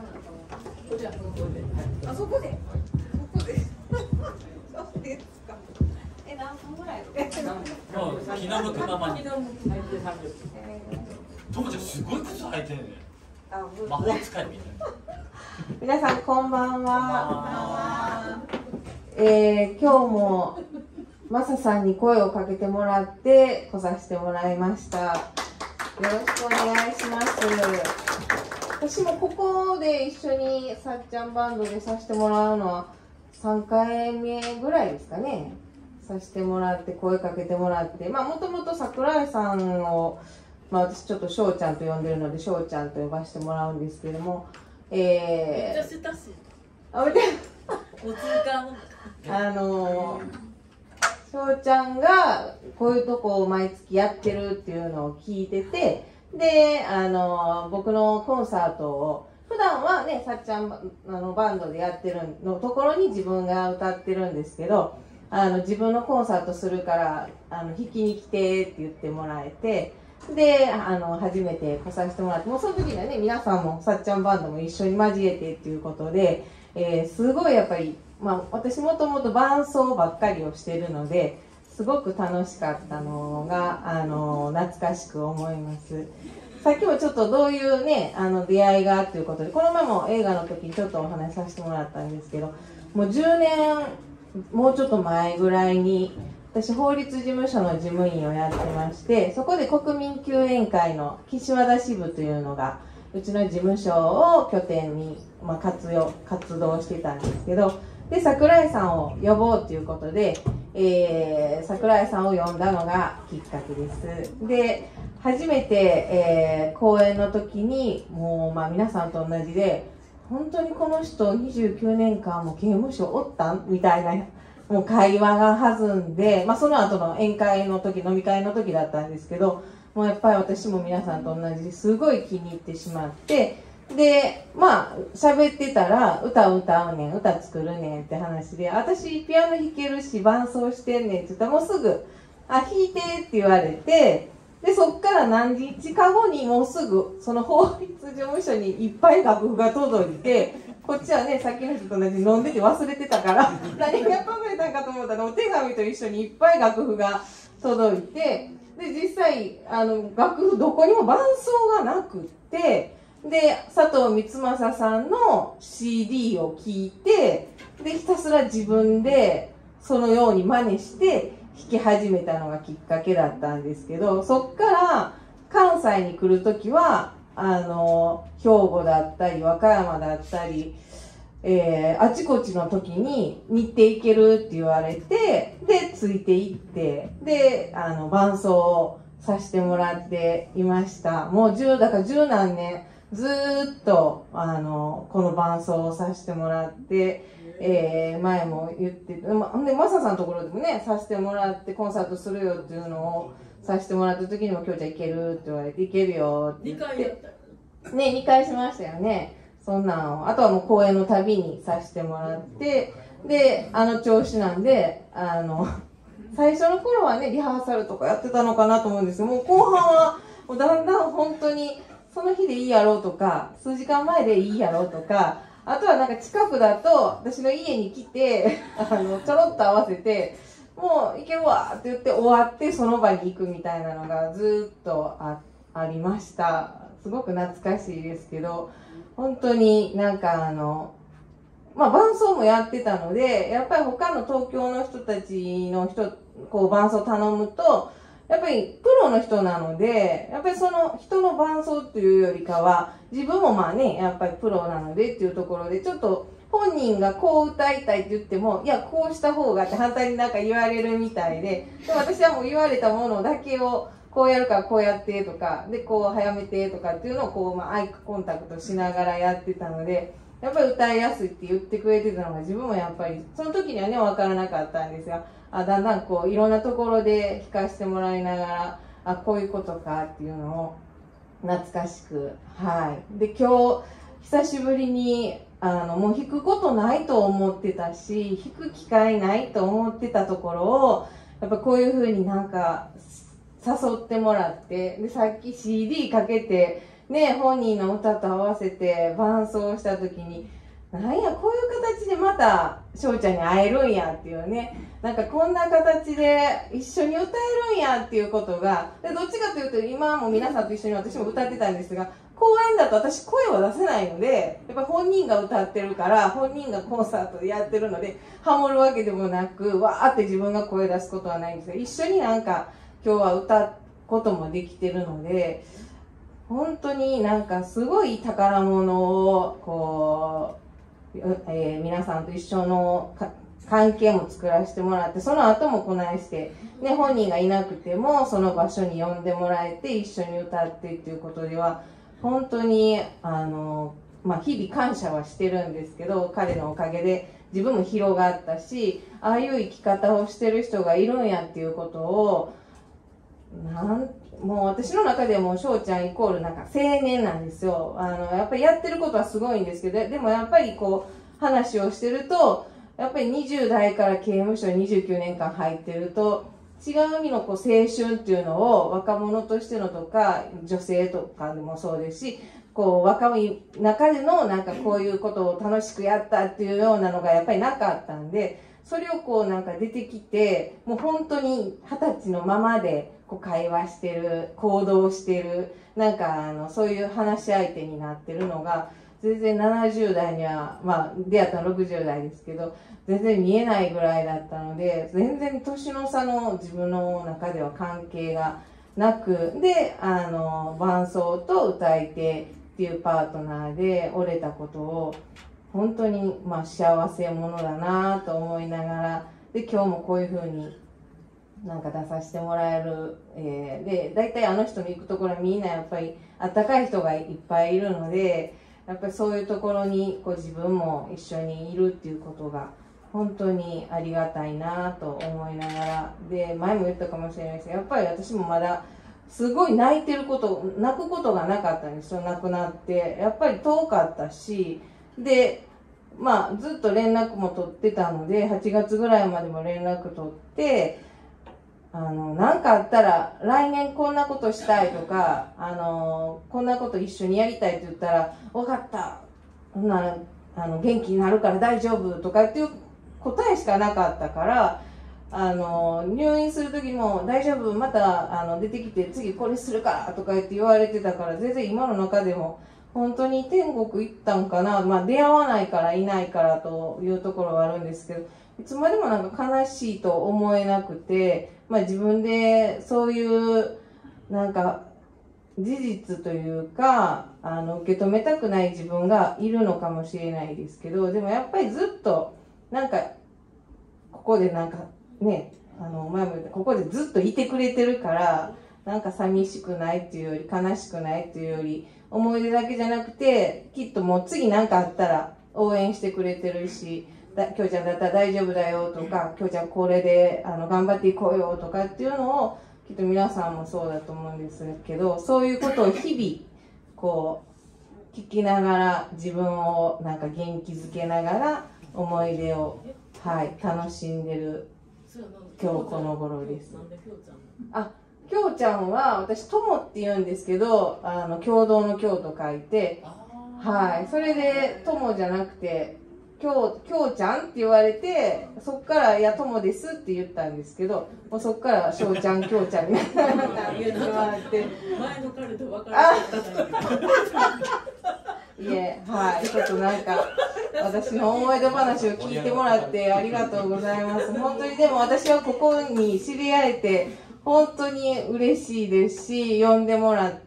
あそこで。そこで。そうですか。え、何分ぐらい。 もう気の向くままに。ともちゃんすごい靴履いてるね。魔法使いみたいな。 皆さんこんばんは。えー、今日もマサさんに声をかけてもらって来させてもらいました。よろしくお願いします。私もここで一緒にさっちゃんバンドでさせてもらうのはさんかいめぐらいですかね。させてもらって声かけてもらって、まあもともと桜井さんを、まあ、私ちょっと翔ちゃんと呼んでるので翔ちゃんと呼ばせてもらうんですけども、えー、 めっちゃしたし。 あ、見てお通過の。 あの翔ちゃんがこういうとこを毎月やってるっていうのを聞いてて、で、あの僕のコンサートを普段はねさっちゃんあのバンドでやってるのところに自分が歌ってるんですけど、あの自分のコンサートするからあの弾きに来てって言ってもらえて、であの初めて来させてもらって、もうその時にはね皆さんもさっちゃんバンドも一緒に交えてっていうことで、えー、すごいやっぱり、まあ、私もともと伴奏ばっかりをしてるのですごく楽しかったのがあの懐かしく思います。さっきもちょっとどういうねあの出会いがということで、この前も映画の時にちょっとお話しさせてもらったんですけど、もうじゅうねんもうちょっと前ぐらいに私法律事務所の事務員をやってまして、そこで国民救援会の岸和田支部というのがうちの事務所を拠点に、まあ、活用活動してたんですけど、で桜井さんを呼ぼうということで、えー、桜井さんを呼んだのがきっかけです。で初めて、えー、公演の時にもう、まあ、皆さんと同じで、本当にこの人にじゅうきゅうねんかんも刑務所おったんみたいなもう会話が弾んで、まあ、その後の宴会の時飲み会の時だったんですけど、もうやっぱり私も皆さんと同じですごい気に入ってしまって、でまあ喋ってたら歌を歌うねん歌作るねんって話で、私ピアノ弾けるし伴奏してんねんって言ったらもうすぐ「あ弾いて」って言われて、でそっから何日か後にもうすぐその法律事務所にいっぱい楽譜が届いて、こっちはねさっきの人と同じ飲んでて忘れてたから何が届いたんかと思ったらお手紙と一緒にいっぱい楽譜が届いて、で実際あの楽譜どこにも伴奏がなくって、で佐藤光正さんの シーディー を聴いて、でひたすら自分でそのように真似して弾き始めたのがきっかけだったんですけど、そっから関西に来る時はあの兵庫だったり和歌山だったり、えー、あちこちの時に日程行けるって言われて、でついて行って、であの伴奏をさせてもらっていました。もう十だから十何年ずーっとあのこの伴奏をさせてもらって、えー、前も言ってでマサさんのところでもねさせてもらってコンサートするよっていうのをさせてもらった時にも「きょうちゃん行ける?」って言われて「行けるよ」って言ってにかいやったよねにかいしましたよね。そんなんをあとはもう公演のたびにさせてもらって、であの調子なんであの最初の頃はねリハーサルとかやってたのかなと思うんですけど、もう後半はもうだんだん本当にその日でいいやろうとか数時間前でいいやろうとか、あとはなんか近くだと私の家に来てあのちょろっと合わせてもう行けるわって言って終わってその場に行くみたいなのがずっと あ, ありました。すごく懐かしいですけど、本当になんかあのまあ伴奏もやってたので、やっぱり他の東京の人たちの人こう伴奏頼むとやっぱりプロの人なので、やっぱりその人の伴奏っていうよりかは自分もまあねやっぱりプロなのでっていうところで、ちょっと本人がこう歌いたいって言ってもいやこうした方がって反対になんか言われるみたいで、で私はもう言われたものだけをこうやるからこうやってとかでこう早めてとかっていうのをこう、まあ、アイコンタクトしながらやってたので、やっぱり歌いやすいって言ってくれてたのが自分もやっぱりその時にはね分からなかったんですが、あだんだんこういろんなところで弾かせてもらいながら、あこういうことかっていうのを懐かしく、はいで今日久しぶりにあのもう弾くことないと思ってたし弾く機会ないと思ってたところをやっぱこういう風になんか誘ってもらって、でさっき シーディー かけてね本人の歌と合わせて伴奏した時になんやこういう形でまた翔ちゃんに会えるんやっていうね、なんかこんな形で一緒に歌えるんやっていうことが、でどっちかというと今も皆さんと一緒に私も歌ってたんですが、公演だと私声を出せないのでやっぱ本人が歌ってるから本人がコンサートでやってるのでハモるわけでもなくわーって自分が声出すことはないんですが、一緒になんか今日は歌うこともできてるので本当になんかすごい宝物をこう、えー、皆さんと一緒の関係も作らせてもらって、その後もこないして、ね、本人がいなくてもその場所に呼んでもらえて一緒に歌ってっていうことでは本当にあの、まあ、日々感謝はしてるんですけど、彼のおかげで自分も広がったし、ああいう生き方をしてる人がいるんやっていうことをなんもう私の中でも翔ちゃんイコールなんか青年なんですよ。あのやっぱりやってることはすごいんですけど、でもやっぱりこう話をしてるとやっぱりにじゅう代から刑務所ににじゅうきゅうねんかん入ってると違う意味のこう青春っていうのを若者としてのとか女性とかでもそうですし、こう若い中でのなんかこういうことを楽しくやったっていうようなのがやっぱりなかったんで、それをこうなんか出てきてもう本当に二十歳のままでこう会話してる行動してるなんかあのそういう話し相手になってるのが全然ななじゅう代にはまあ出会ったのろくじゅう代ですけど全然見えないぐらいだったので、全然年の差の自分の中では関係がなく、であの伴奏と歌い手っていうパートナーで折れたことを本当にまあ幸せ者だなと思いながら、で今日もこういう風になんか出させてもらえる、えー、で大体あの人の行くところはみんなやっぱりあったかい人がいっぱいいるので、やっぱりそういうところにこう自分も一緒にいるっていうことが本当にありがたいなと思いながら、で前も言ったかもしれないですけど、やっぱり私もまだすごい泣いてること泣くことがなかったんですよ。亡くなってやっぱり遠かったし、でまあずっと連絡も取ってたのではちがつぐらいまでも連絡取って、あの何かあったら来年こんなことしたいとか、あのこんなこと一緒にやりたいって言ったら分かった、ほんならあの元気になるから大丈夫とかっていう答えしかなかったから、あの入院する時も大丈夫またあの出てきて次これするからとか言って言われてたから、全然今の中でも本当に天国行ったんかな、まあ、出会わないからいないからというところはあるんですけど、いつまでもなんか悲しいと思えなくて、まあ、自分でそういうなんか事実というかあの受け止めたくない自分がいるのかもしれないですけど、でもやっぱりずっとなんかここでなんかね、あの前も言ったここでずっといてくれてるから、なんか寂しくないっていうより悲しくないっていうより思い出だけじゃなくて、きっともう次何かあったら応援してくれてるし、だきょうちゃんだったら大丈夫だよとか、きょうちゃんこれであの頑張っていこうよとかっていうのをきっと皆さんもそうだと思うんですけど、そういうことを日々こう聞きながら自分をなんか元気づけながら思い出を、はい、楽しんでる今日この頃です。あ、きょうちゃんは私ともって言うんですけど、あの共同の共と書いて、はい、それでともじゃなくてきょう、きょうちゃんって言われて、そっからいやともですって言ったんですけど、もうそっからしょうちゃんきょうちゃんに言ってもらって、 前の彼と別れていえ、はい、ちょっとなんか私の思い出話を聞いてもらってありがとうございます。本当にでも私はここに知り合えて本当に嬉しいですし、呼んでもらって、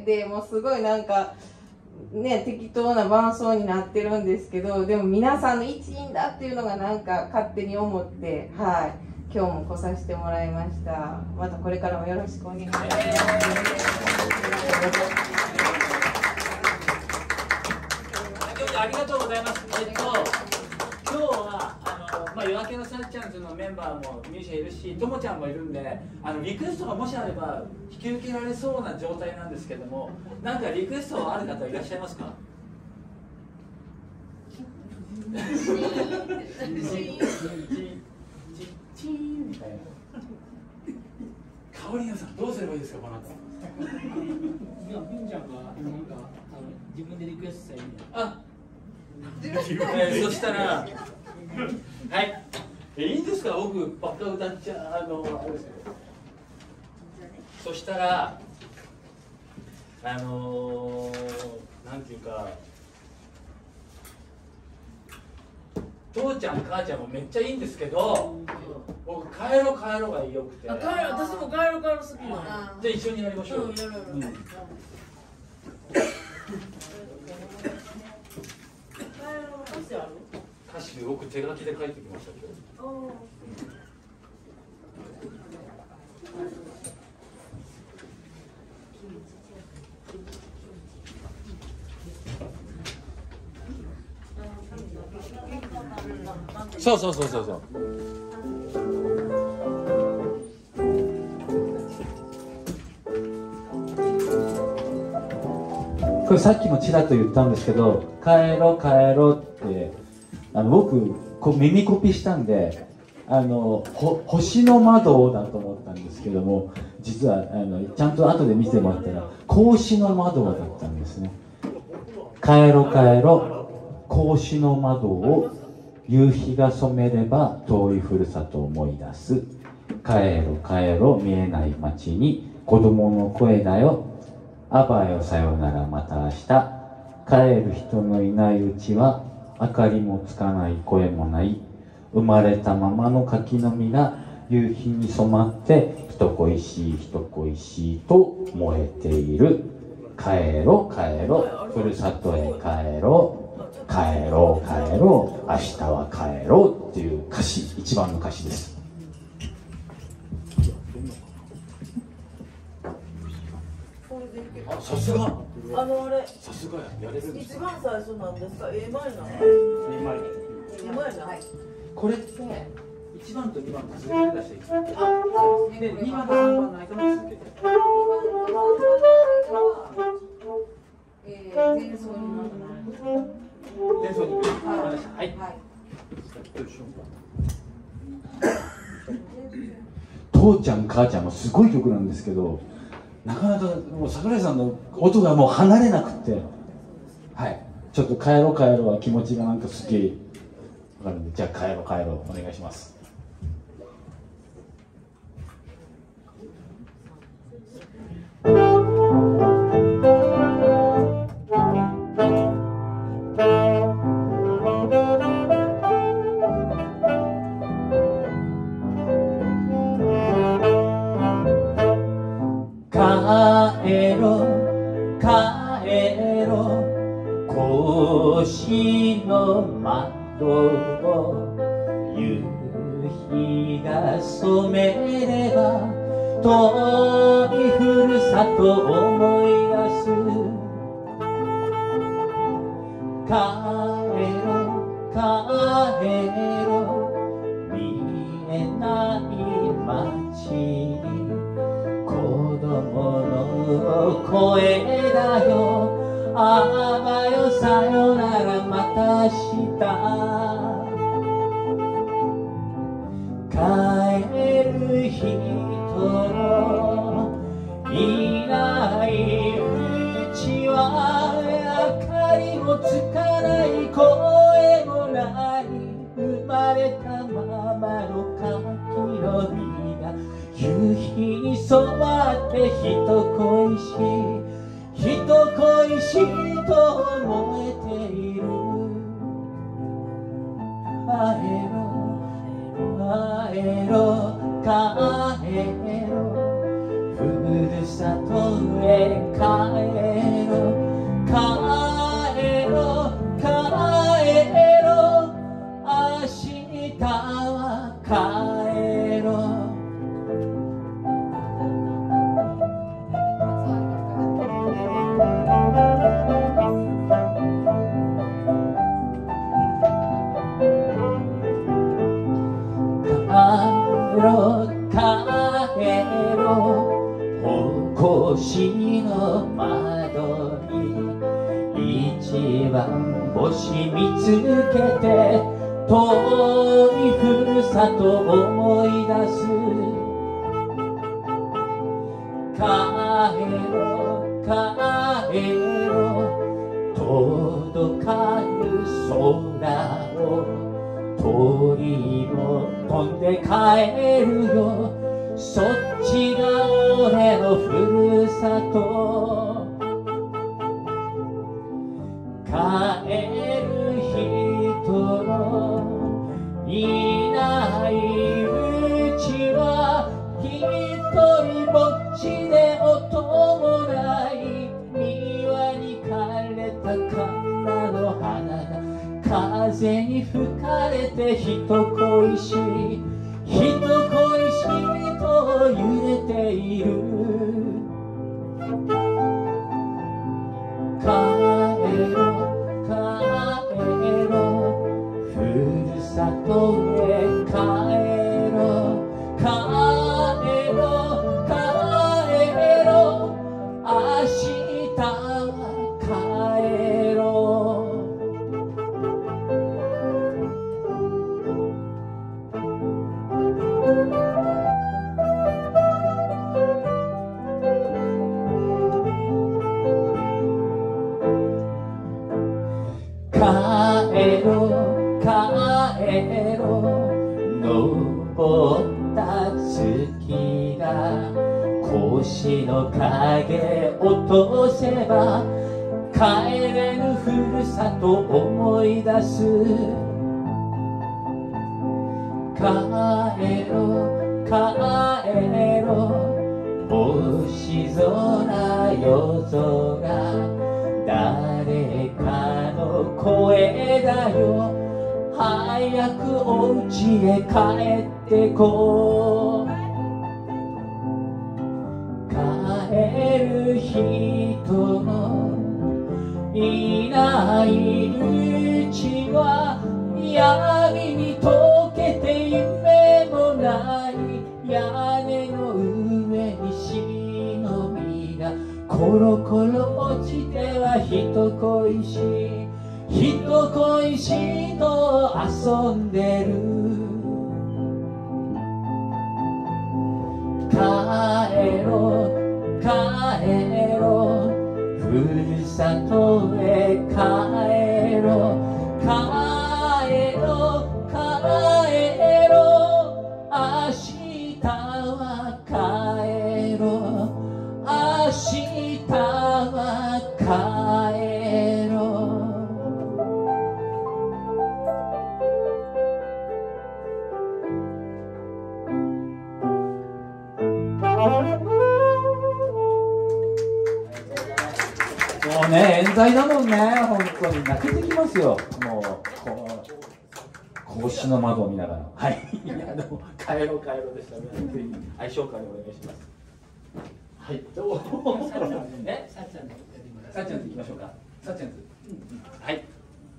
でもうすごいなんかね、適当な伴奏になってるんですけど、でも皆さんの一員だっていうのがなんか勝手に思って、はい、今日も来させてもらいました。またこれからもよろしくお願いします。 ありがとうございます。えっと、今日はあの、まあ、夜明けのさっちゃんズのメンバーもミュージシャンいるし、ともちゃんもいるんで、あのリクエストがもしあれば引き受けられそうな状態なんですけども、なんかリクエストある方いらっしゃいますか？チーンみたいな。カオリンさんどうすればいいですか、この後。 いや、ピンちゃんがなんかあの自分でリクエストしたらいいんだよ。 あ、えー、そしたら、はい、えいいんですか、僕ばっか歌っちゃあのあれですけど。そしたら、あのー、なんていうか、父ちゃん母ちゃんもめっちゃいいんですけど、僕帰ろう帰ろうがよくて。 あ、帰ろう、私も帰ろう帰ろう好きなの。 じゃあ一緒にやりましょう。 うん、やろうやろう。 うん、歌詞僕手書きで書いてきましたけど。そうそうそうそうそう。これさっきもちらっと言ったんですけど、帰ろう帰ろうってあの僕こう耳コピしたんで、あのほ星の窓だと思ったんですけども、実はあのちゃんと後で見てもらったら格子の窓だったんですね。帰ろう帰ろう、格子の窓を夕日が染めれば遠いふるさとを思い出す。帰ろ帰ろ見えない街に子供の声だよ。あばよさよならまた明日。帰る人のいないうちは明かりもつかない声もない。生まれたままの柿の実が夕日に染まって人恋しい人恋しいと燃えている。帰ろ帰ろふるさとへ帰ろ帰ろう帰ろう明日は帰ろうっていう歌詞、一番の歌詞です。あ、さすが。 あのあれ、 さすがや、やれるんです一番最初なんですか、A マイナー。 A マイナー。 A マイナー。 これって一番と二番と続けて出していいですか。あ、で二番と三番の間も続けて。 えー、前奏になる。 前奏に。はい。父ちゃん母ちゃんもすごい曲なんですけど、なかなかもう桜井さんの音がもう離れなくて、はい、ちょっと帰ろう帰ろうは気持ちがなんかすげえわかるんで、じゃあ帰ろう帰ろうお願いします。帰ろ帰ろ格子の窓を夕日が染めれば遠いふるさとを思い出す。帰ろ帰ろ見えない街に子供の声だよ。あばよさよならまた明日。帰て人恋しい人恋しいと思えている会えろ会えろ帰ろふるさとへ帰ろ帰ろ帰ろ明日は帰ろ帰ろお星の窓に一番星見つけて遠いふるさと思い出す帰ろ帰ろ届かぬ空を鳥も飛んで帰るよそっちが俺のふるさと帰る人のいないうちは一人ぼっちで音もない庭に枯れたカンナの花が風に吹かれて人恋しい人恋しいと揺れている帰ろ帰ろふるさとへ帰ろ帰ろ帰ろ明日は帰ろ帰ろ帰ろ昇った月が腰の影落とせば帰れぬふるさと思い出す帰ろ帰ろ星空夜空誰かの声だよ早くお家へ帰ってこう帰る人のいないうちは闇に溶けて夢もない屋根の上に忍びがコロコロ落ちては人恋しい人恋しいと遊んでる帰ろ帰ろふるさとへ帰ろ帰ろ帰ろ明日は帰ろ明日は帰ろもうね、冤罪だもんね、本当に泣けてきますよ、もう、こう、腰の窓を見ながら。はい、いや、でも、帰ろう、帰ろうでした。皆さん、ぜひ、愛称会お願いします。はい、どうも。え、さっちゃんで、さっちゃんで行きましょうか。さっちゃんで。はい。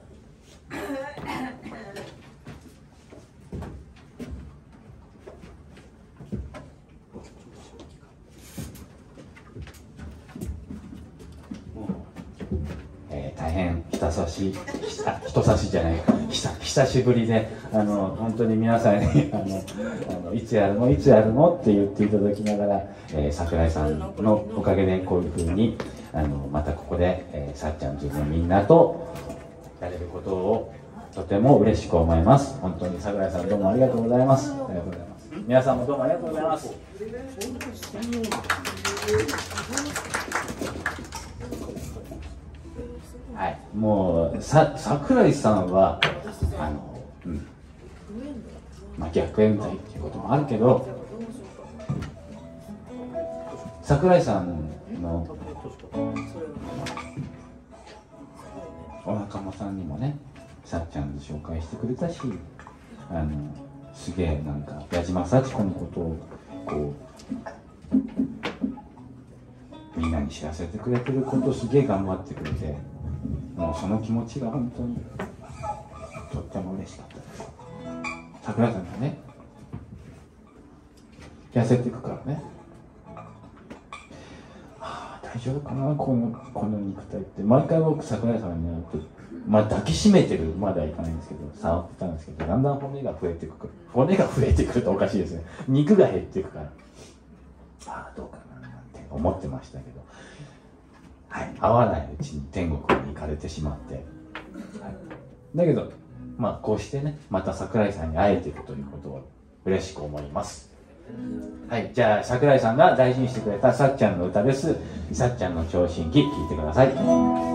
大変人差し人差しじゃない久久しぶりであの本当に皆さんにあのあのいつやるのいつやるのって言っていただきながら、えー、桜井さんのおかげでこういうふうにあのまたここで、えー、さっちゃん自分みんなとやれることをとても嬉しく思います。本当に桜井さんどうもありがとうございます。ありがとうございます。皆さんもどうもありがとうございます。 はい、もうさ桜井さんはあの、うんまあ、逆縁罪っていうこともあるけど、桜井さんのお仲間さんにもね、さっちゃん紹介してくれたし、あのすげえなんか矢島幸子のことをこうみんなに知らせてくれてることをすげえ頑張ってくれて、もうその気持ちが本当にとっても嬉しかったです。桜井さんがね痩せていくからね、はあ、大丈夫かなこのこの肉体って。毎回僕桜井さんに会うと、まあ、抱きしめてるまではいかないんですけど触ってたんですけど、だんだん骨が増えてくる骨が増えてくるとおかしいですね、肉が減っていくから、ああどうかななんて思ってましたけど、はい、会わないうちに天国に行かれてしまって、はい、だけどまあこうしてねまた桜井さんに会えているということを嬉しく思います。はい、じゃあ桜井さんが大事にしてくれたさっちゃんの歌です。さっちゃんの聴診器、聴いてください。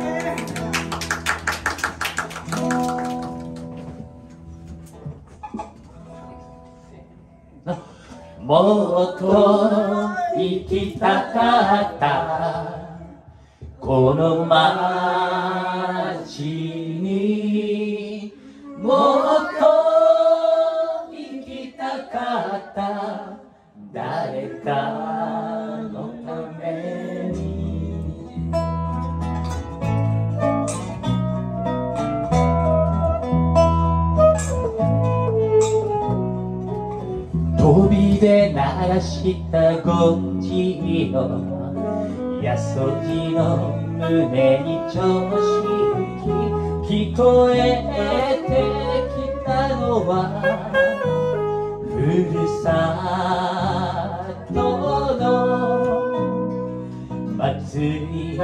もっと生きたかったこの街に、もっと生きたかった誰かのために。飛びで鳴らしたゴンジのやそぎの胸に聴診器、聞こえてきたのはふるさとの祭り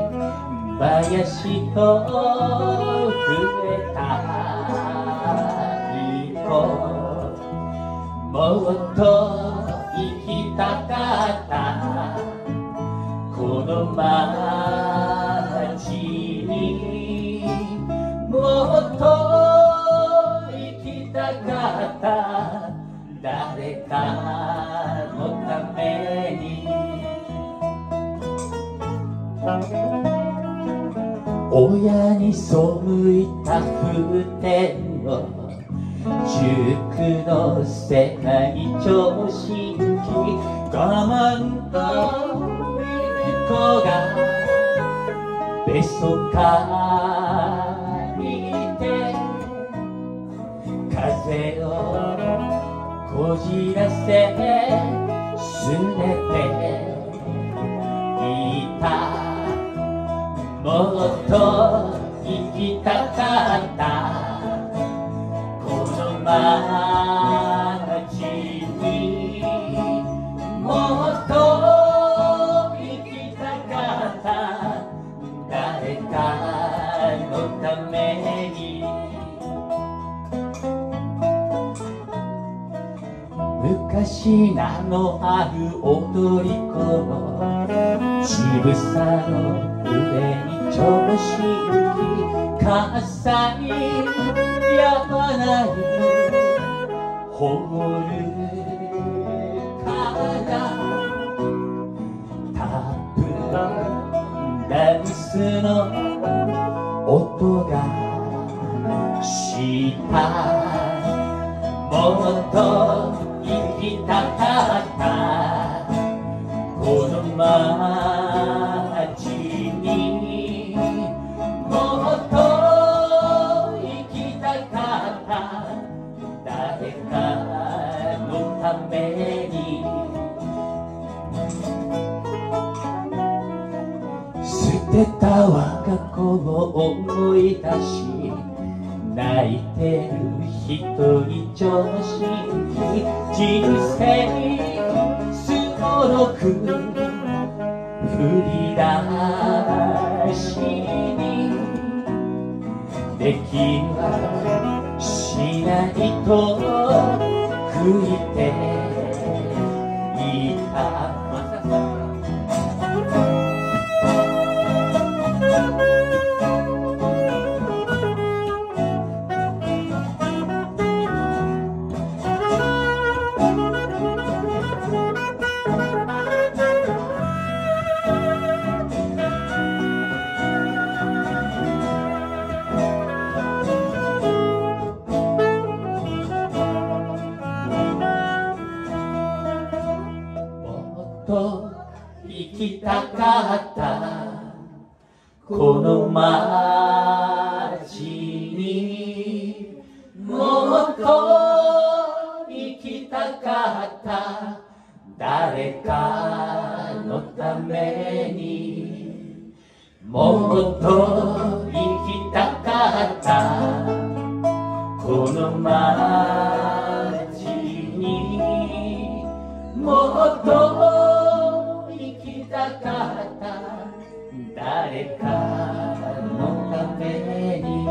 林と増えた糸、もっと生きたかったこの街に、もっと生きたかった誰かのために。親に背いた風天を塾の世界聴診器、我慢の子がべそかいて風をこじらせすねていた。もっと生きたかったこの街に、もっと生きたかった誰かのために。昔名のある踊り子のちぶさの腕に聴診器、喝采やまないホールからタップダンスの音がした。もっと生きたかったこの街に、もっと生きたかった誰かのために。捨てた我が子を思い出し泣いてる一人聴診器、人生すごろく振り出しにできはしないと吹いていた。 たかったこの街にもっと生きたかった誰かのためにもっと生きたかったこの街にもっと生きたかった誰かのために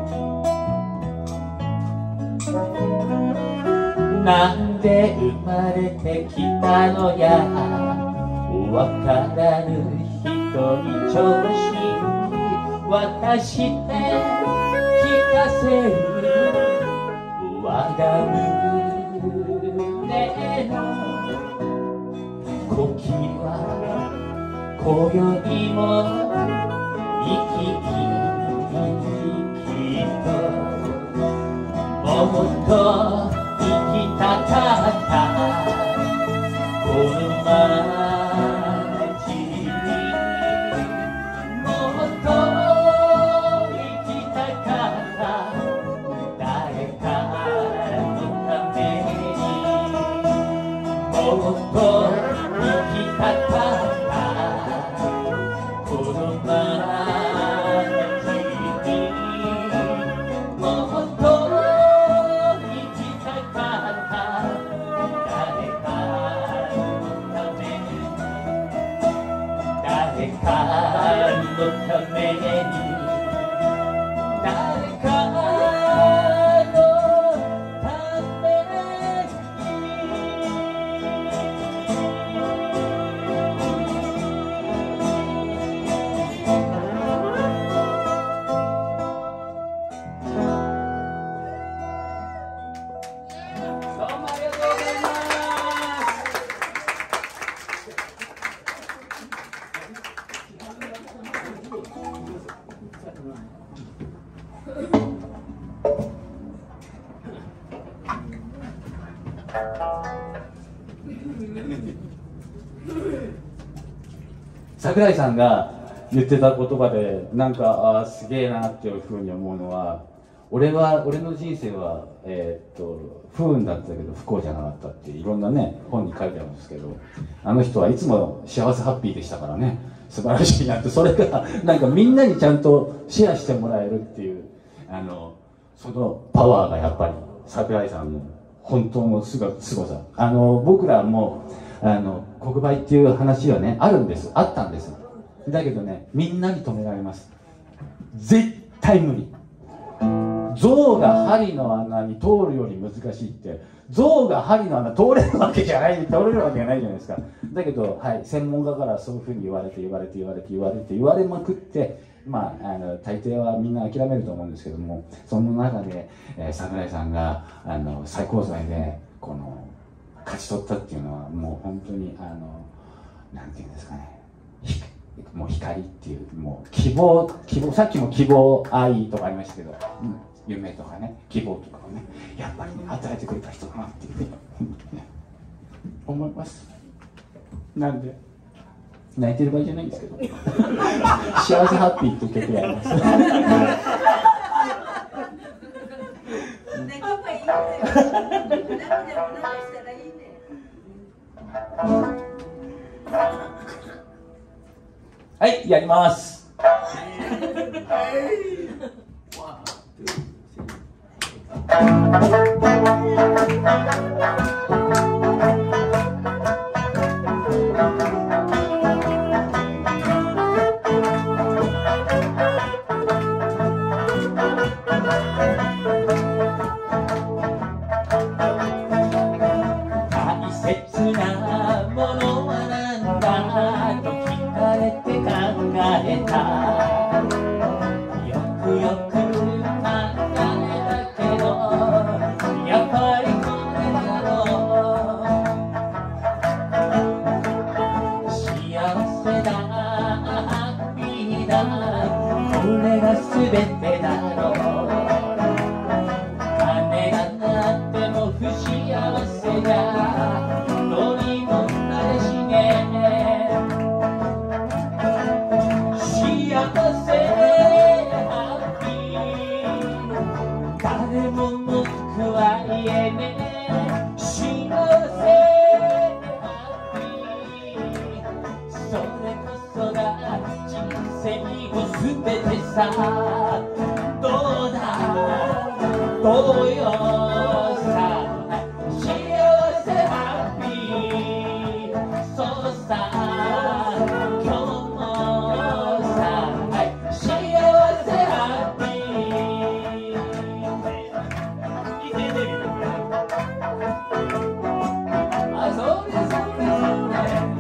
なんで生まれてきたのやわからぬ人に調子渡して聞かせる我が胸の呼吸は今宵も生き生きともっと生きたかったこの街にもっと生きたかった誰かのためにもっと生きたかったこの街にもっと誰かのために誰かのためどうもありがとうございます。 桜井さんが言ってた言葉でなんかあすげえなっていうふうに思うのは俺は俺の人生は、えー、っと不運だったけど不幸じゃなかったっていろんなね本に書いてあるんですけどあの人はいつも幸せハッピーでしたからね素晴らしいなってそれがなんかみんなにちゃんとシェアしてもらえるっていうあのそのパワーがやっぱり桜井さんの本当のすごさあの僕らもあの国売っていう話はねあるんですあったんですだけどねみんなに止められます絶対無理象が針の穴に通るより難しいって象が針の穴通れるわけじゃない通れるわけじゃないじゃないですかだけど、はい、専門家からそういうふうに言われて言われて言われて言われて言われまくってまあ、あの大抵はみんな諦めると思うんですけどもその中で、えー、桜井さんがあの最高裁でこの勝ち取ったっていうのはもう本当にあのなんていうんですかねもう光っていうもう希望希望さっきも希望愛とかありましたけど、うん、夢とかね希望とかをねやっぱり、ね、与えてくれた人だなっていうふうに、ね、思いますなんで泣いてる場合じゃないんですけど幸せハッピーっていう曲やりますはいやりますせをすべてさどうだどうよさ幸せハッピーそうさ今日もさ幸せハッピーいけてるあそうですそうです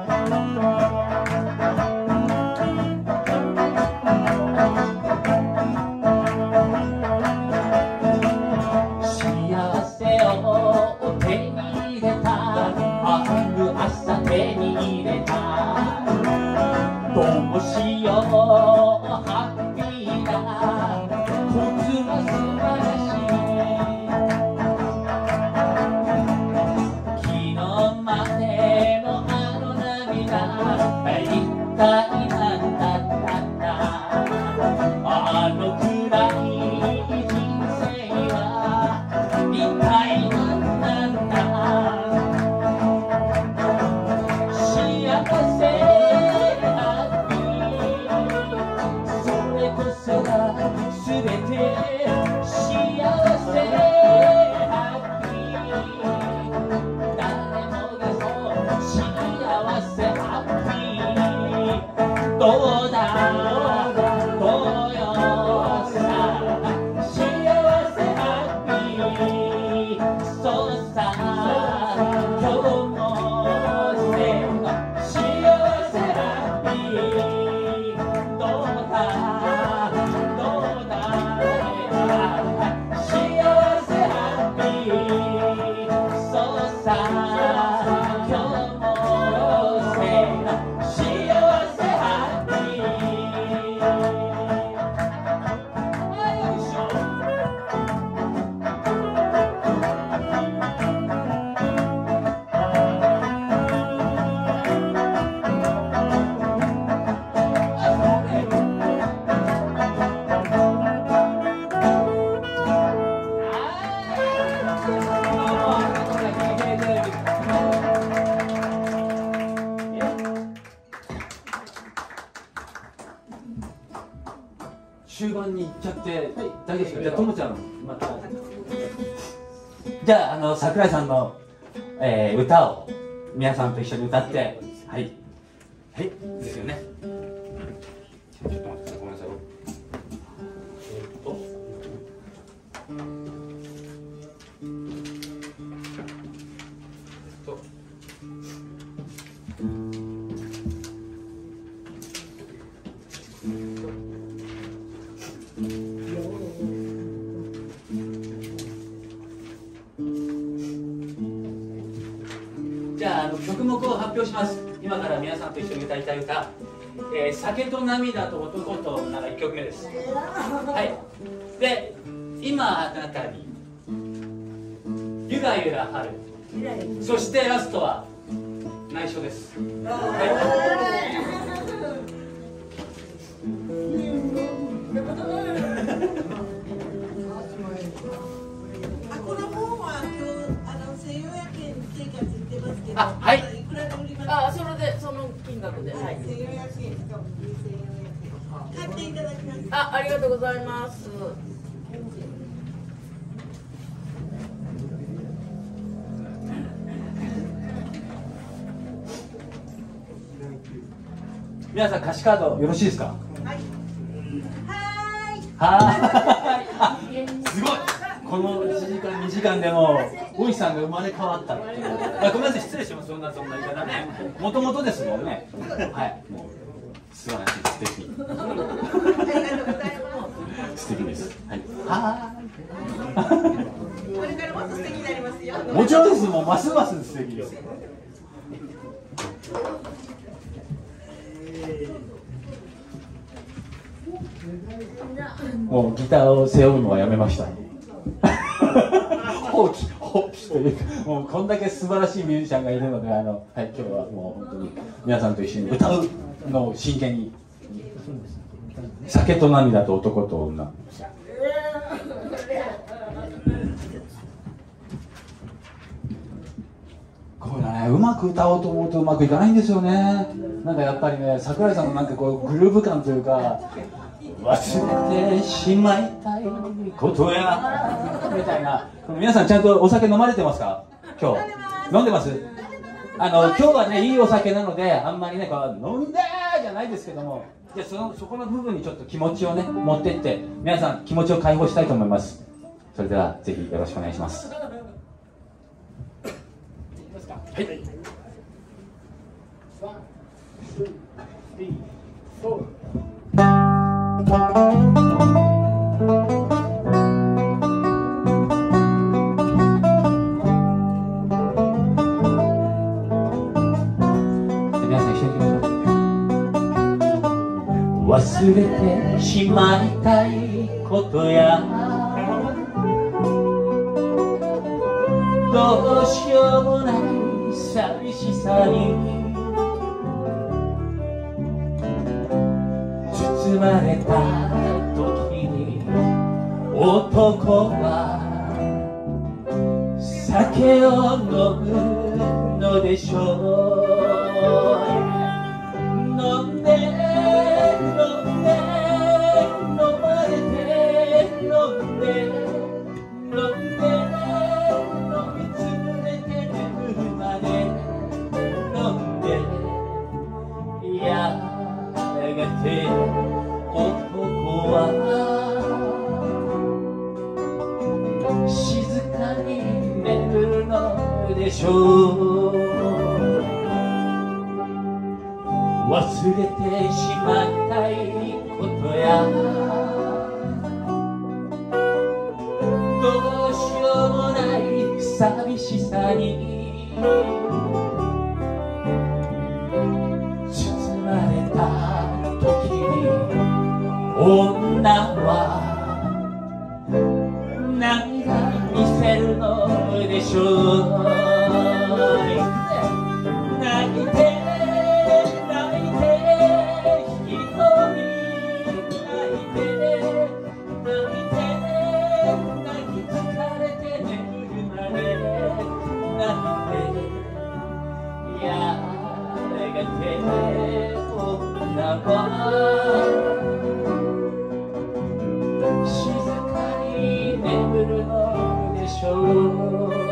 どうもしようハッピーな靴は素晴らしい昨日までのあの涙一体何だったんだあの暗い人生は一体何なんだ幸せすべて幸せハッピー誰もがそう幸せハッピーどうだどうよさ幸せハッピーそうさ今日もせ幸せハッピーどうだ終盤に行っちゃって、はい、大丈夫ですか。じゃあともちゃんまたじゃああの桜井さんの、えー、歌を皆さんと一緒に歌ってはいはいですよね。ちょっと待ってごめんなさい。えー、っとえっとじゃあ、あの曲目を発表します。今から皆さんと一緒に歌いたい歌「えー、酒と涙と男と女」がいっきょくめです。はい、で今あなたにゆらゆら春、そしてラストは内緒です。はいあ、はい。 あ、それでその金額で、はい。 買っていただきます。 あ、ありがとうございます。 皆さん歌詞カードよろしいですか。 はい。 はーい。あ、すごい。このいちじかんにじかんでも大石さんが生まれ変わったっていう。あ、ごめんなさい、失礼します。そんなそんな言い方ね。もともとですもんね。はい。もう素晴らしい、素敵。 ありがとうございます。 素敵です。はい。はーい。 これからもっと素敵になりますよ。 もちろんです。もうますます素敵です。もうギターを背負うのはやめました。放棄放棄というか、もうこんだけ素晴らしいミュージシャンがいるので、あのはい今日はもう本当に皆さんと一緒に歌うのを真剣に。酒と涙と男と女。こうなね、うまく歌おうと思うとうまくいかないんですよね。なんかやっぱりね、桜井さんのなんかこうグルーヴ感というか、忘れてしまいたいことやみたいな。皆さんちゃんとお酒飲まれてますか？今日飲んでます？あの今日はね、いいお酒なのであんまりねこう飲んでーじゃないですけども、でそのそこの部分にちょっと気持ちをね持ってって皆さん気持ちを解放したいと思います。それではぜひよろしくお願いします。はい。忘れてしまいたいことやどうしようもない寂しさに包まれた時に男は酒を飲むのでしょう。飲んで飲んで飲まれて飲んで飲んで飲みつぶれて眠るまで飲んでやがて男は静かに眠るのでしょう。忘れてしまいたいことやどうしようもない寂しさに包まれた時に女は涙見せるのでしょう。泣いて静かに眠るのでしょう。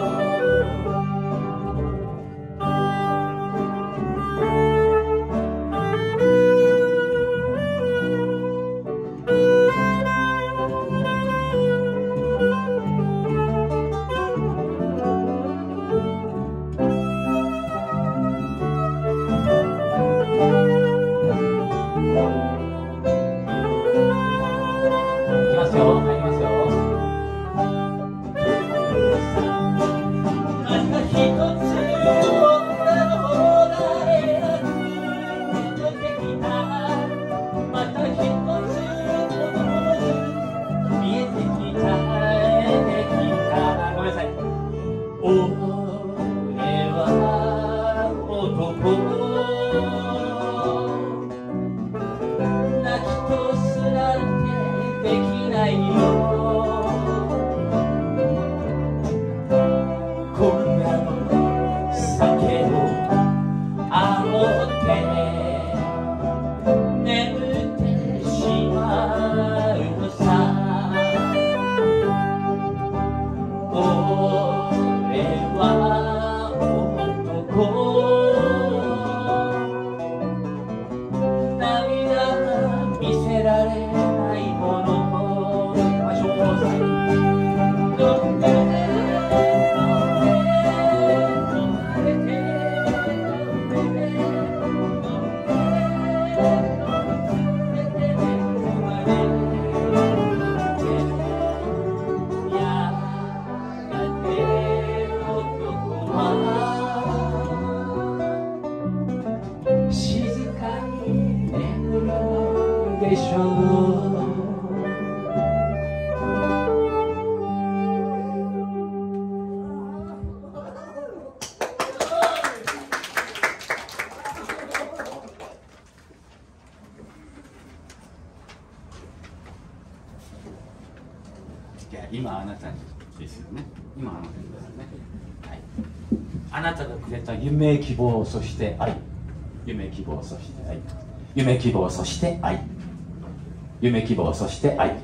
今あなたですよね。今あなたですよね。はい。 あなたがくれた夢、希望、そして愛。夢、希望、そして愛。夢、希望、そして愛。夢、希望、そして愛。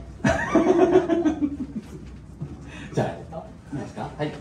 じゃあ、いいですか？はい。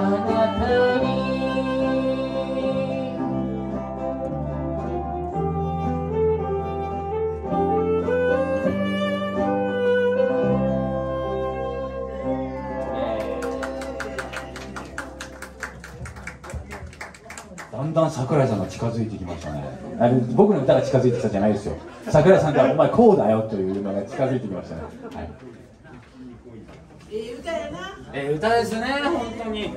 「 んだん桜井さんが近づいてきましたね。あれ僕の歌が近づいてきたじゃないですよ。桜井さんがお前こうだよというのが近づいてきましたね。はい、 ええ歌やな。 ええ歌ですね、本当に。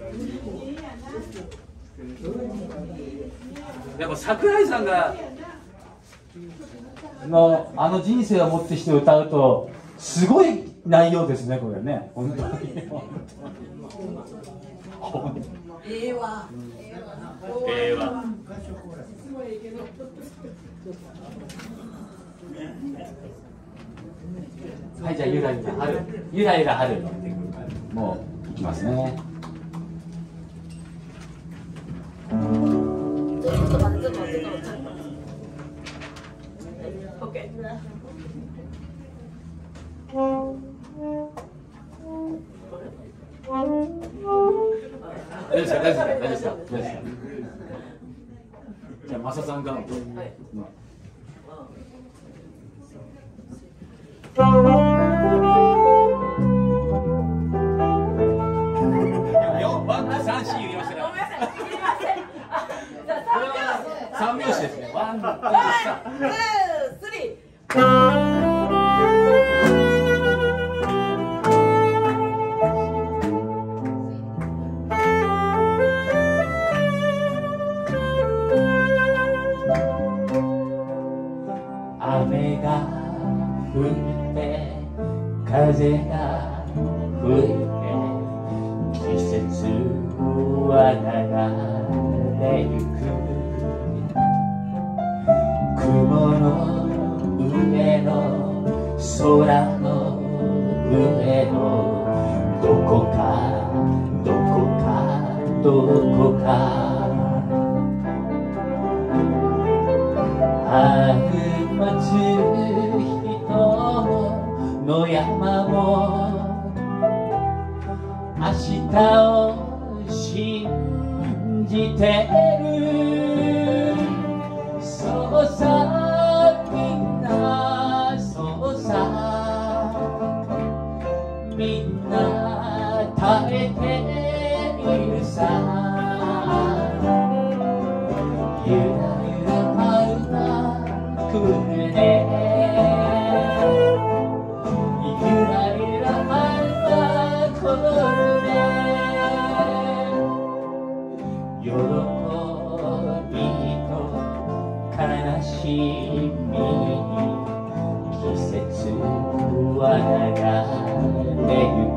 やっぱ桜井さんがのあの人生をもってして歌うとすごい内容ですね、これね、本当に。 ええわ。 ええわ。はい、じゃあゆらゆら春、ゆらゆら春、もういきますね。 ちょっと待って、ちょっと待って、ちょっと待って。オッケー。 大丈夫ですか、大丈夫ですか、大丈夫ですか、大丈夫ですか。じゃあマサさんが。はい。四ワンツー三四言いましたから。ごめんなさい、言いません。三拍子ですね。ワンツー三。 スリー。 雨が降って風が吹いて季節は流れゆく雲の上の空の上のどこかどこかどこか春待つ人の山も明日を信じてる。そうさみんなそうさみんな耐えているさ。ゆらゆら春が来るね。ゆらゆら春が来るね。喜びと悲しみ季節は流れゆく。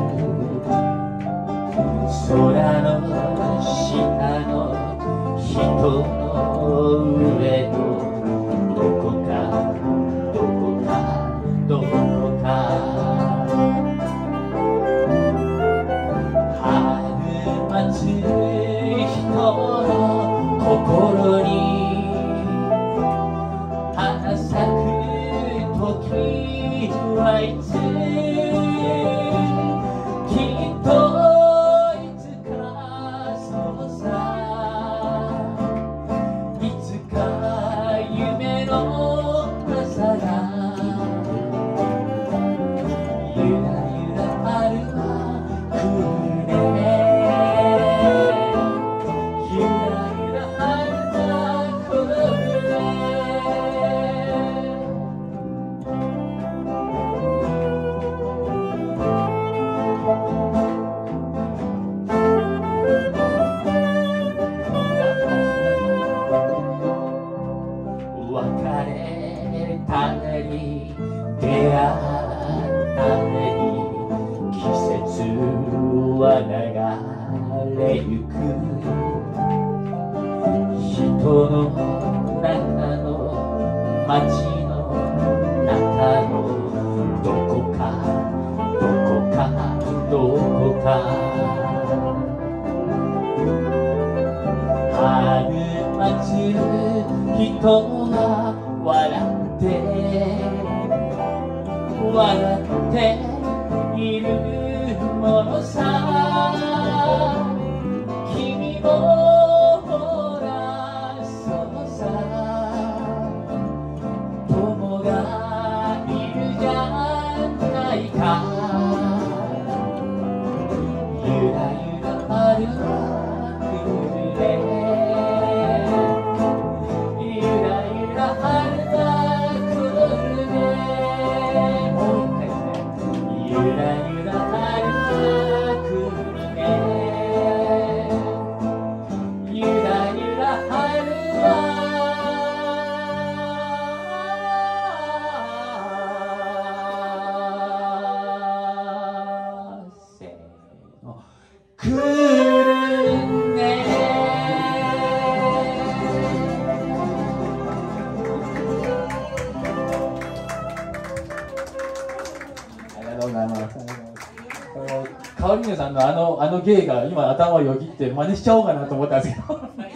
空の下の人の上のどこかどこかどこか春待つ人の心に花咲く時はいつきっといつかそうさいつか夢の朝がゆらゆら春が来るね。ゆらゆら春が来るね。別れたり出会ったり季節は流れゆく。人の中の街の中のどこかどこかどこか春待つ人は笑って笑っているものさ。君もほらそうさ友がいるじゃないか。ゆらゆら春は来るね。 川峰さんのあのあの芸が今頭をよぎって真似しちゃおうかなと思ったんですけど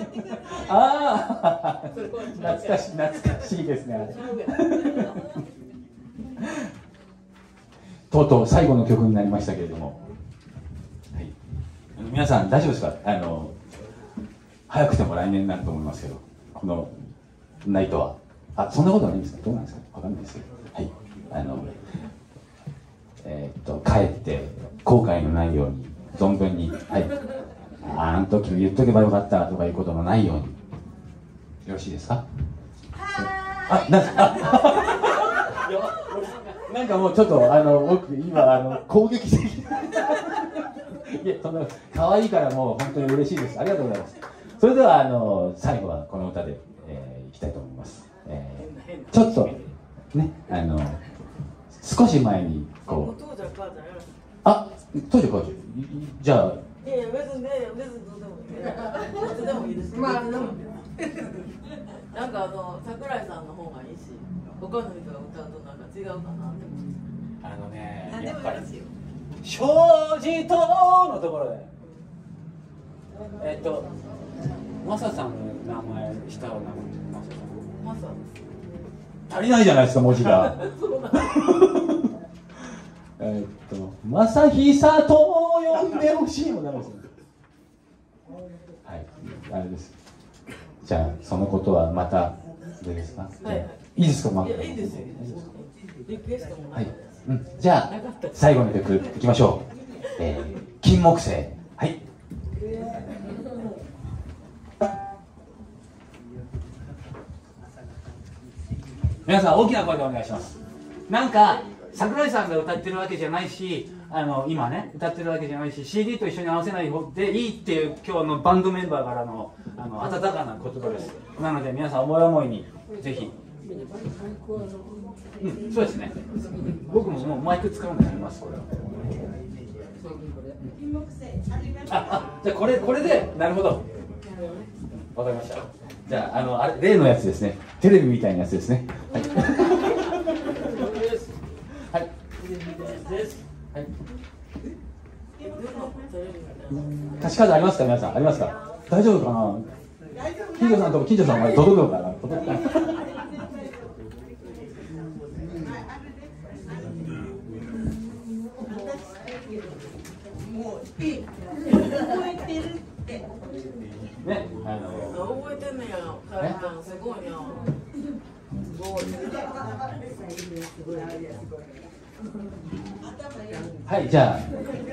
ああ懐かしい懐かしいですねとうとう最後の曲になりましたけれども、はい、皆さん大丈夫ですか？あの早くても来年になると思いますけど、このナイトはあそんなことないんですか？どうなんですか？わかんないですけど、はい、あのえー、っと帰って後悔のないように存分に、はい、あの時言っとけばよかったとかいうことのないようによろしいですか？あ、なんかなんかもうちょっとあの僕今あの攻撃的いやその可愛いからもう本当に嬉しいです。ありがとうございます。それではあの最後はこの歌で、えー、いきたいと思います。えー、ちょっとねあの少し前にこうあ当時こうじゃあいやいや別にね別にどうでもいいどっちでもいいですまあなんかあの桜井さんの方がいいし他の人が歌うとなんか違うかなって思ってあのねやっぱり庄司とのところでえっとマサさんの名前下を名前マサ足りないじゃないですか文字がえっと正久と呼んでほしいもダメですねはいあれですじゃあそのことはまたどうですか？はいいいですか？まあ、いやいいですよリクエストもはい、うん、じゃあ最後の曲いきましょう、えー、金木犀はい皆さん大きな声でお願いします。なんか桜井さんが歌ってるわけじゃないしあの今ね歌ってるわけじゃないし シーディー と一緒に合わせない方でいいっていう今日のバンドメンバーからのあの温かな言葉です。なので皆さん思い思いにぜひ、うん、そうですね僕ももうマイク使うのやりますこれはああじゃあこれこれでなるほどわかりました。じゃああのあれ例のやつですねテレビみたいなやつですねはいはい、はい、歌詞カードありますか皆さんありますか？大丈夫かな？金城さんと金城さんは届くのかな？届くかな？ もういい覚えてるってね、あの覚えてんねやカエルちゃんすごいなはいじゃあ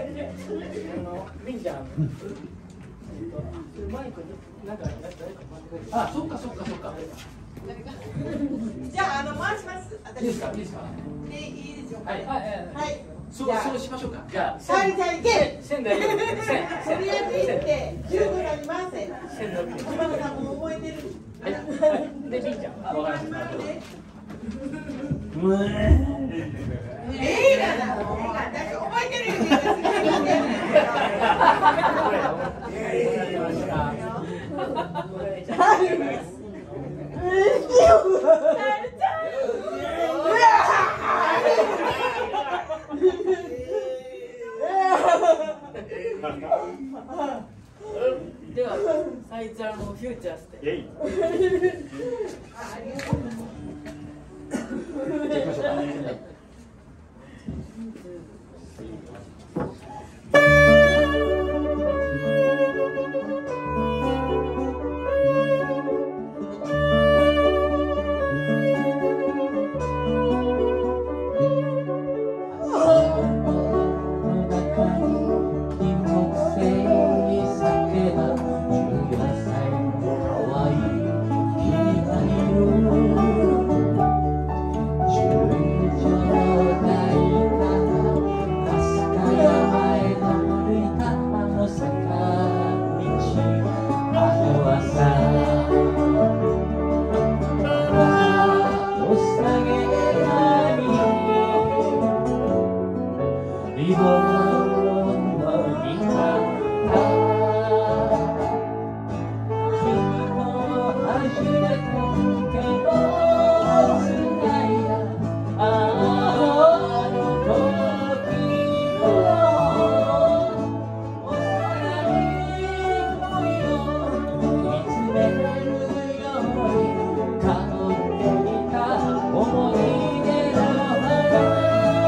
あそっかそっかそっかじゃああの回しますいいですかいいですかでいいでしょうかはいはいはいそうそうしましょうかじゃあはいじゃあいけ線大丈夫線とりあえず行ってじゅうごなりません今のさんも覚えてるはいはいでピンちゃんわかりましたええがな覚えてるよではさいちゃんのフューチャーしてじゃあ行きましょうか、はい 「 リボンのになった君と初めて手をつないだあの時の幼い恋を見つめるように香っていた思い出の花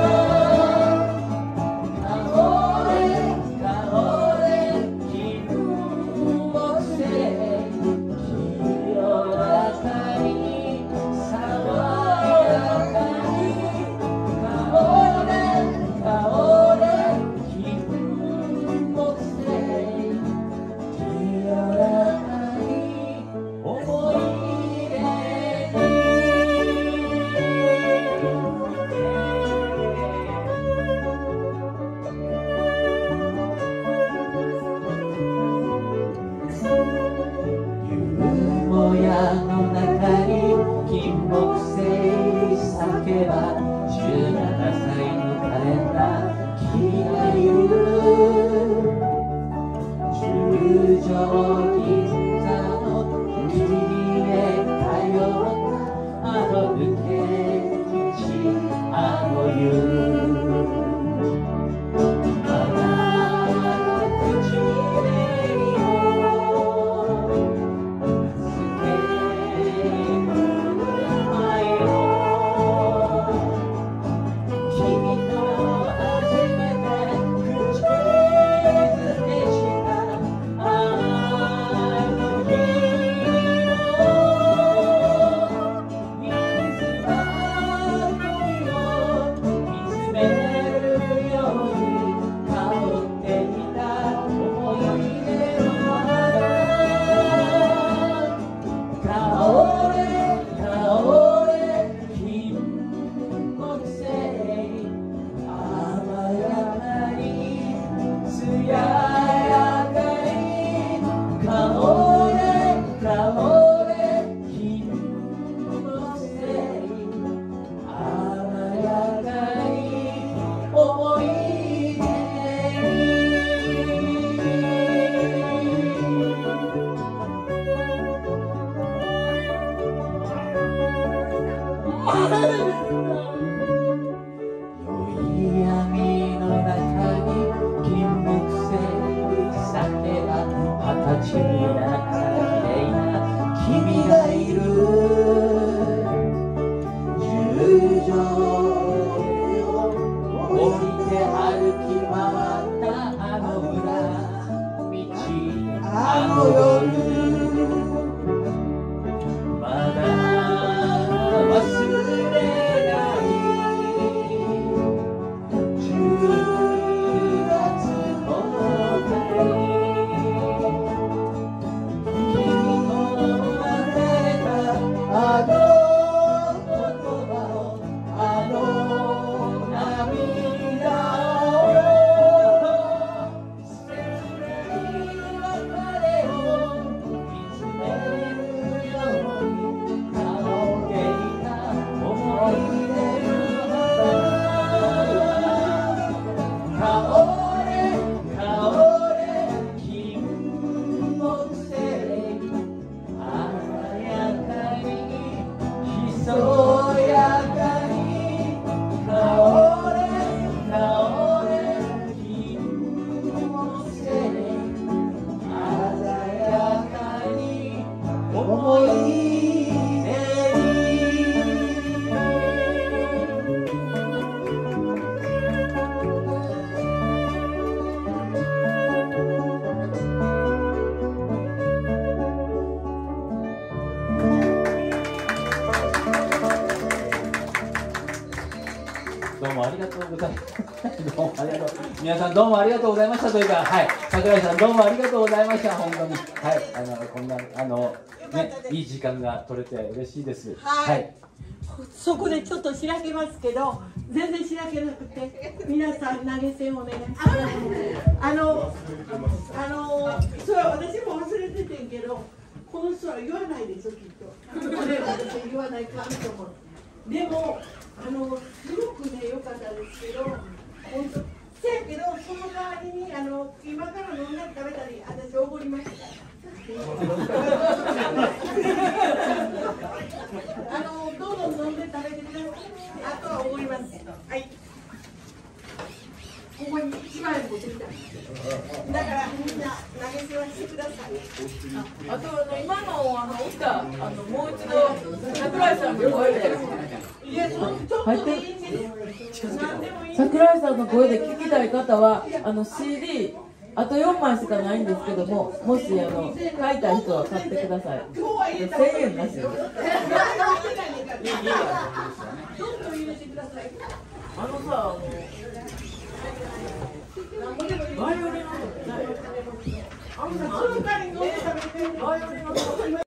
皆さんどうもありがとうございましたというか、はい、桜井さんどうもありがとうございました、本当に。はい、あのこんなあのねいい時間が取れて嬉しいです。 はい。 はい、 そこでちょっとしらけますけど、全然しらけなくて、皆さん投げ銭お願いします。あのあのそれは私も忘れててんけど、この人は言わないでしょきっと。これ私言わないかんと思う。でもあのすごくね良かったですけど、本当。先ここに一枚持ってきた。だからみんな投げ銭してください。 あとあの今のあの歌あのもう一度桜井さんの声で入ってる。桜井さんの声で聞きたい方はあの シーディー あとよんまいしかないんですけども、もしあの買いたい人は買ってください。せんえんなしです。あのさ、バイオリンのあのさ、バイオリンの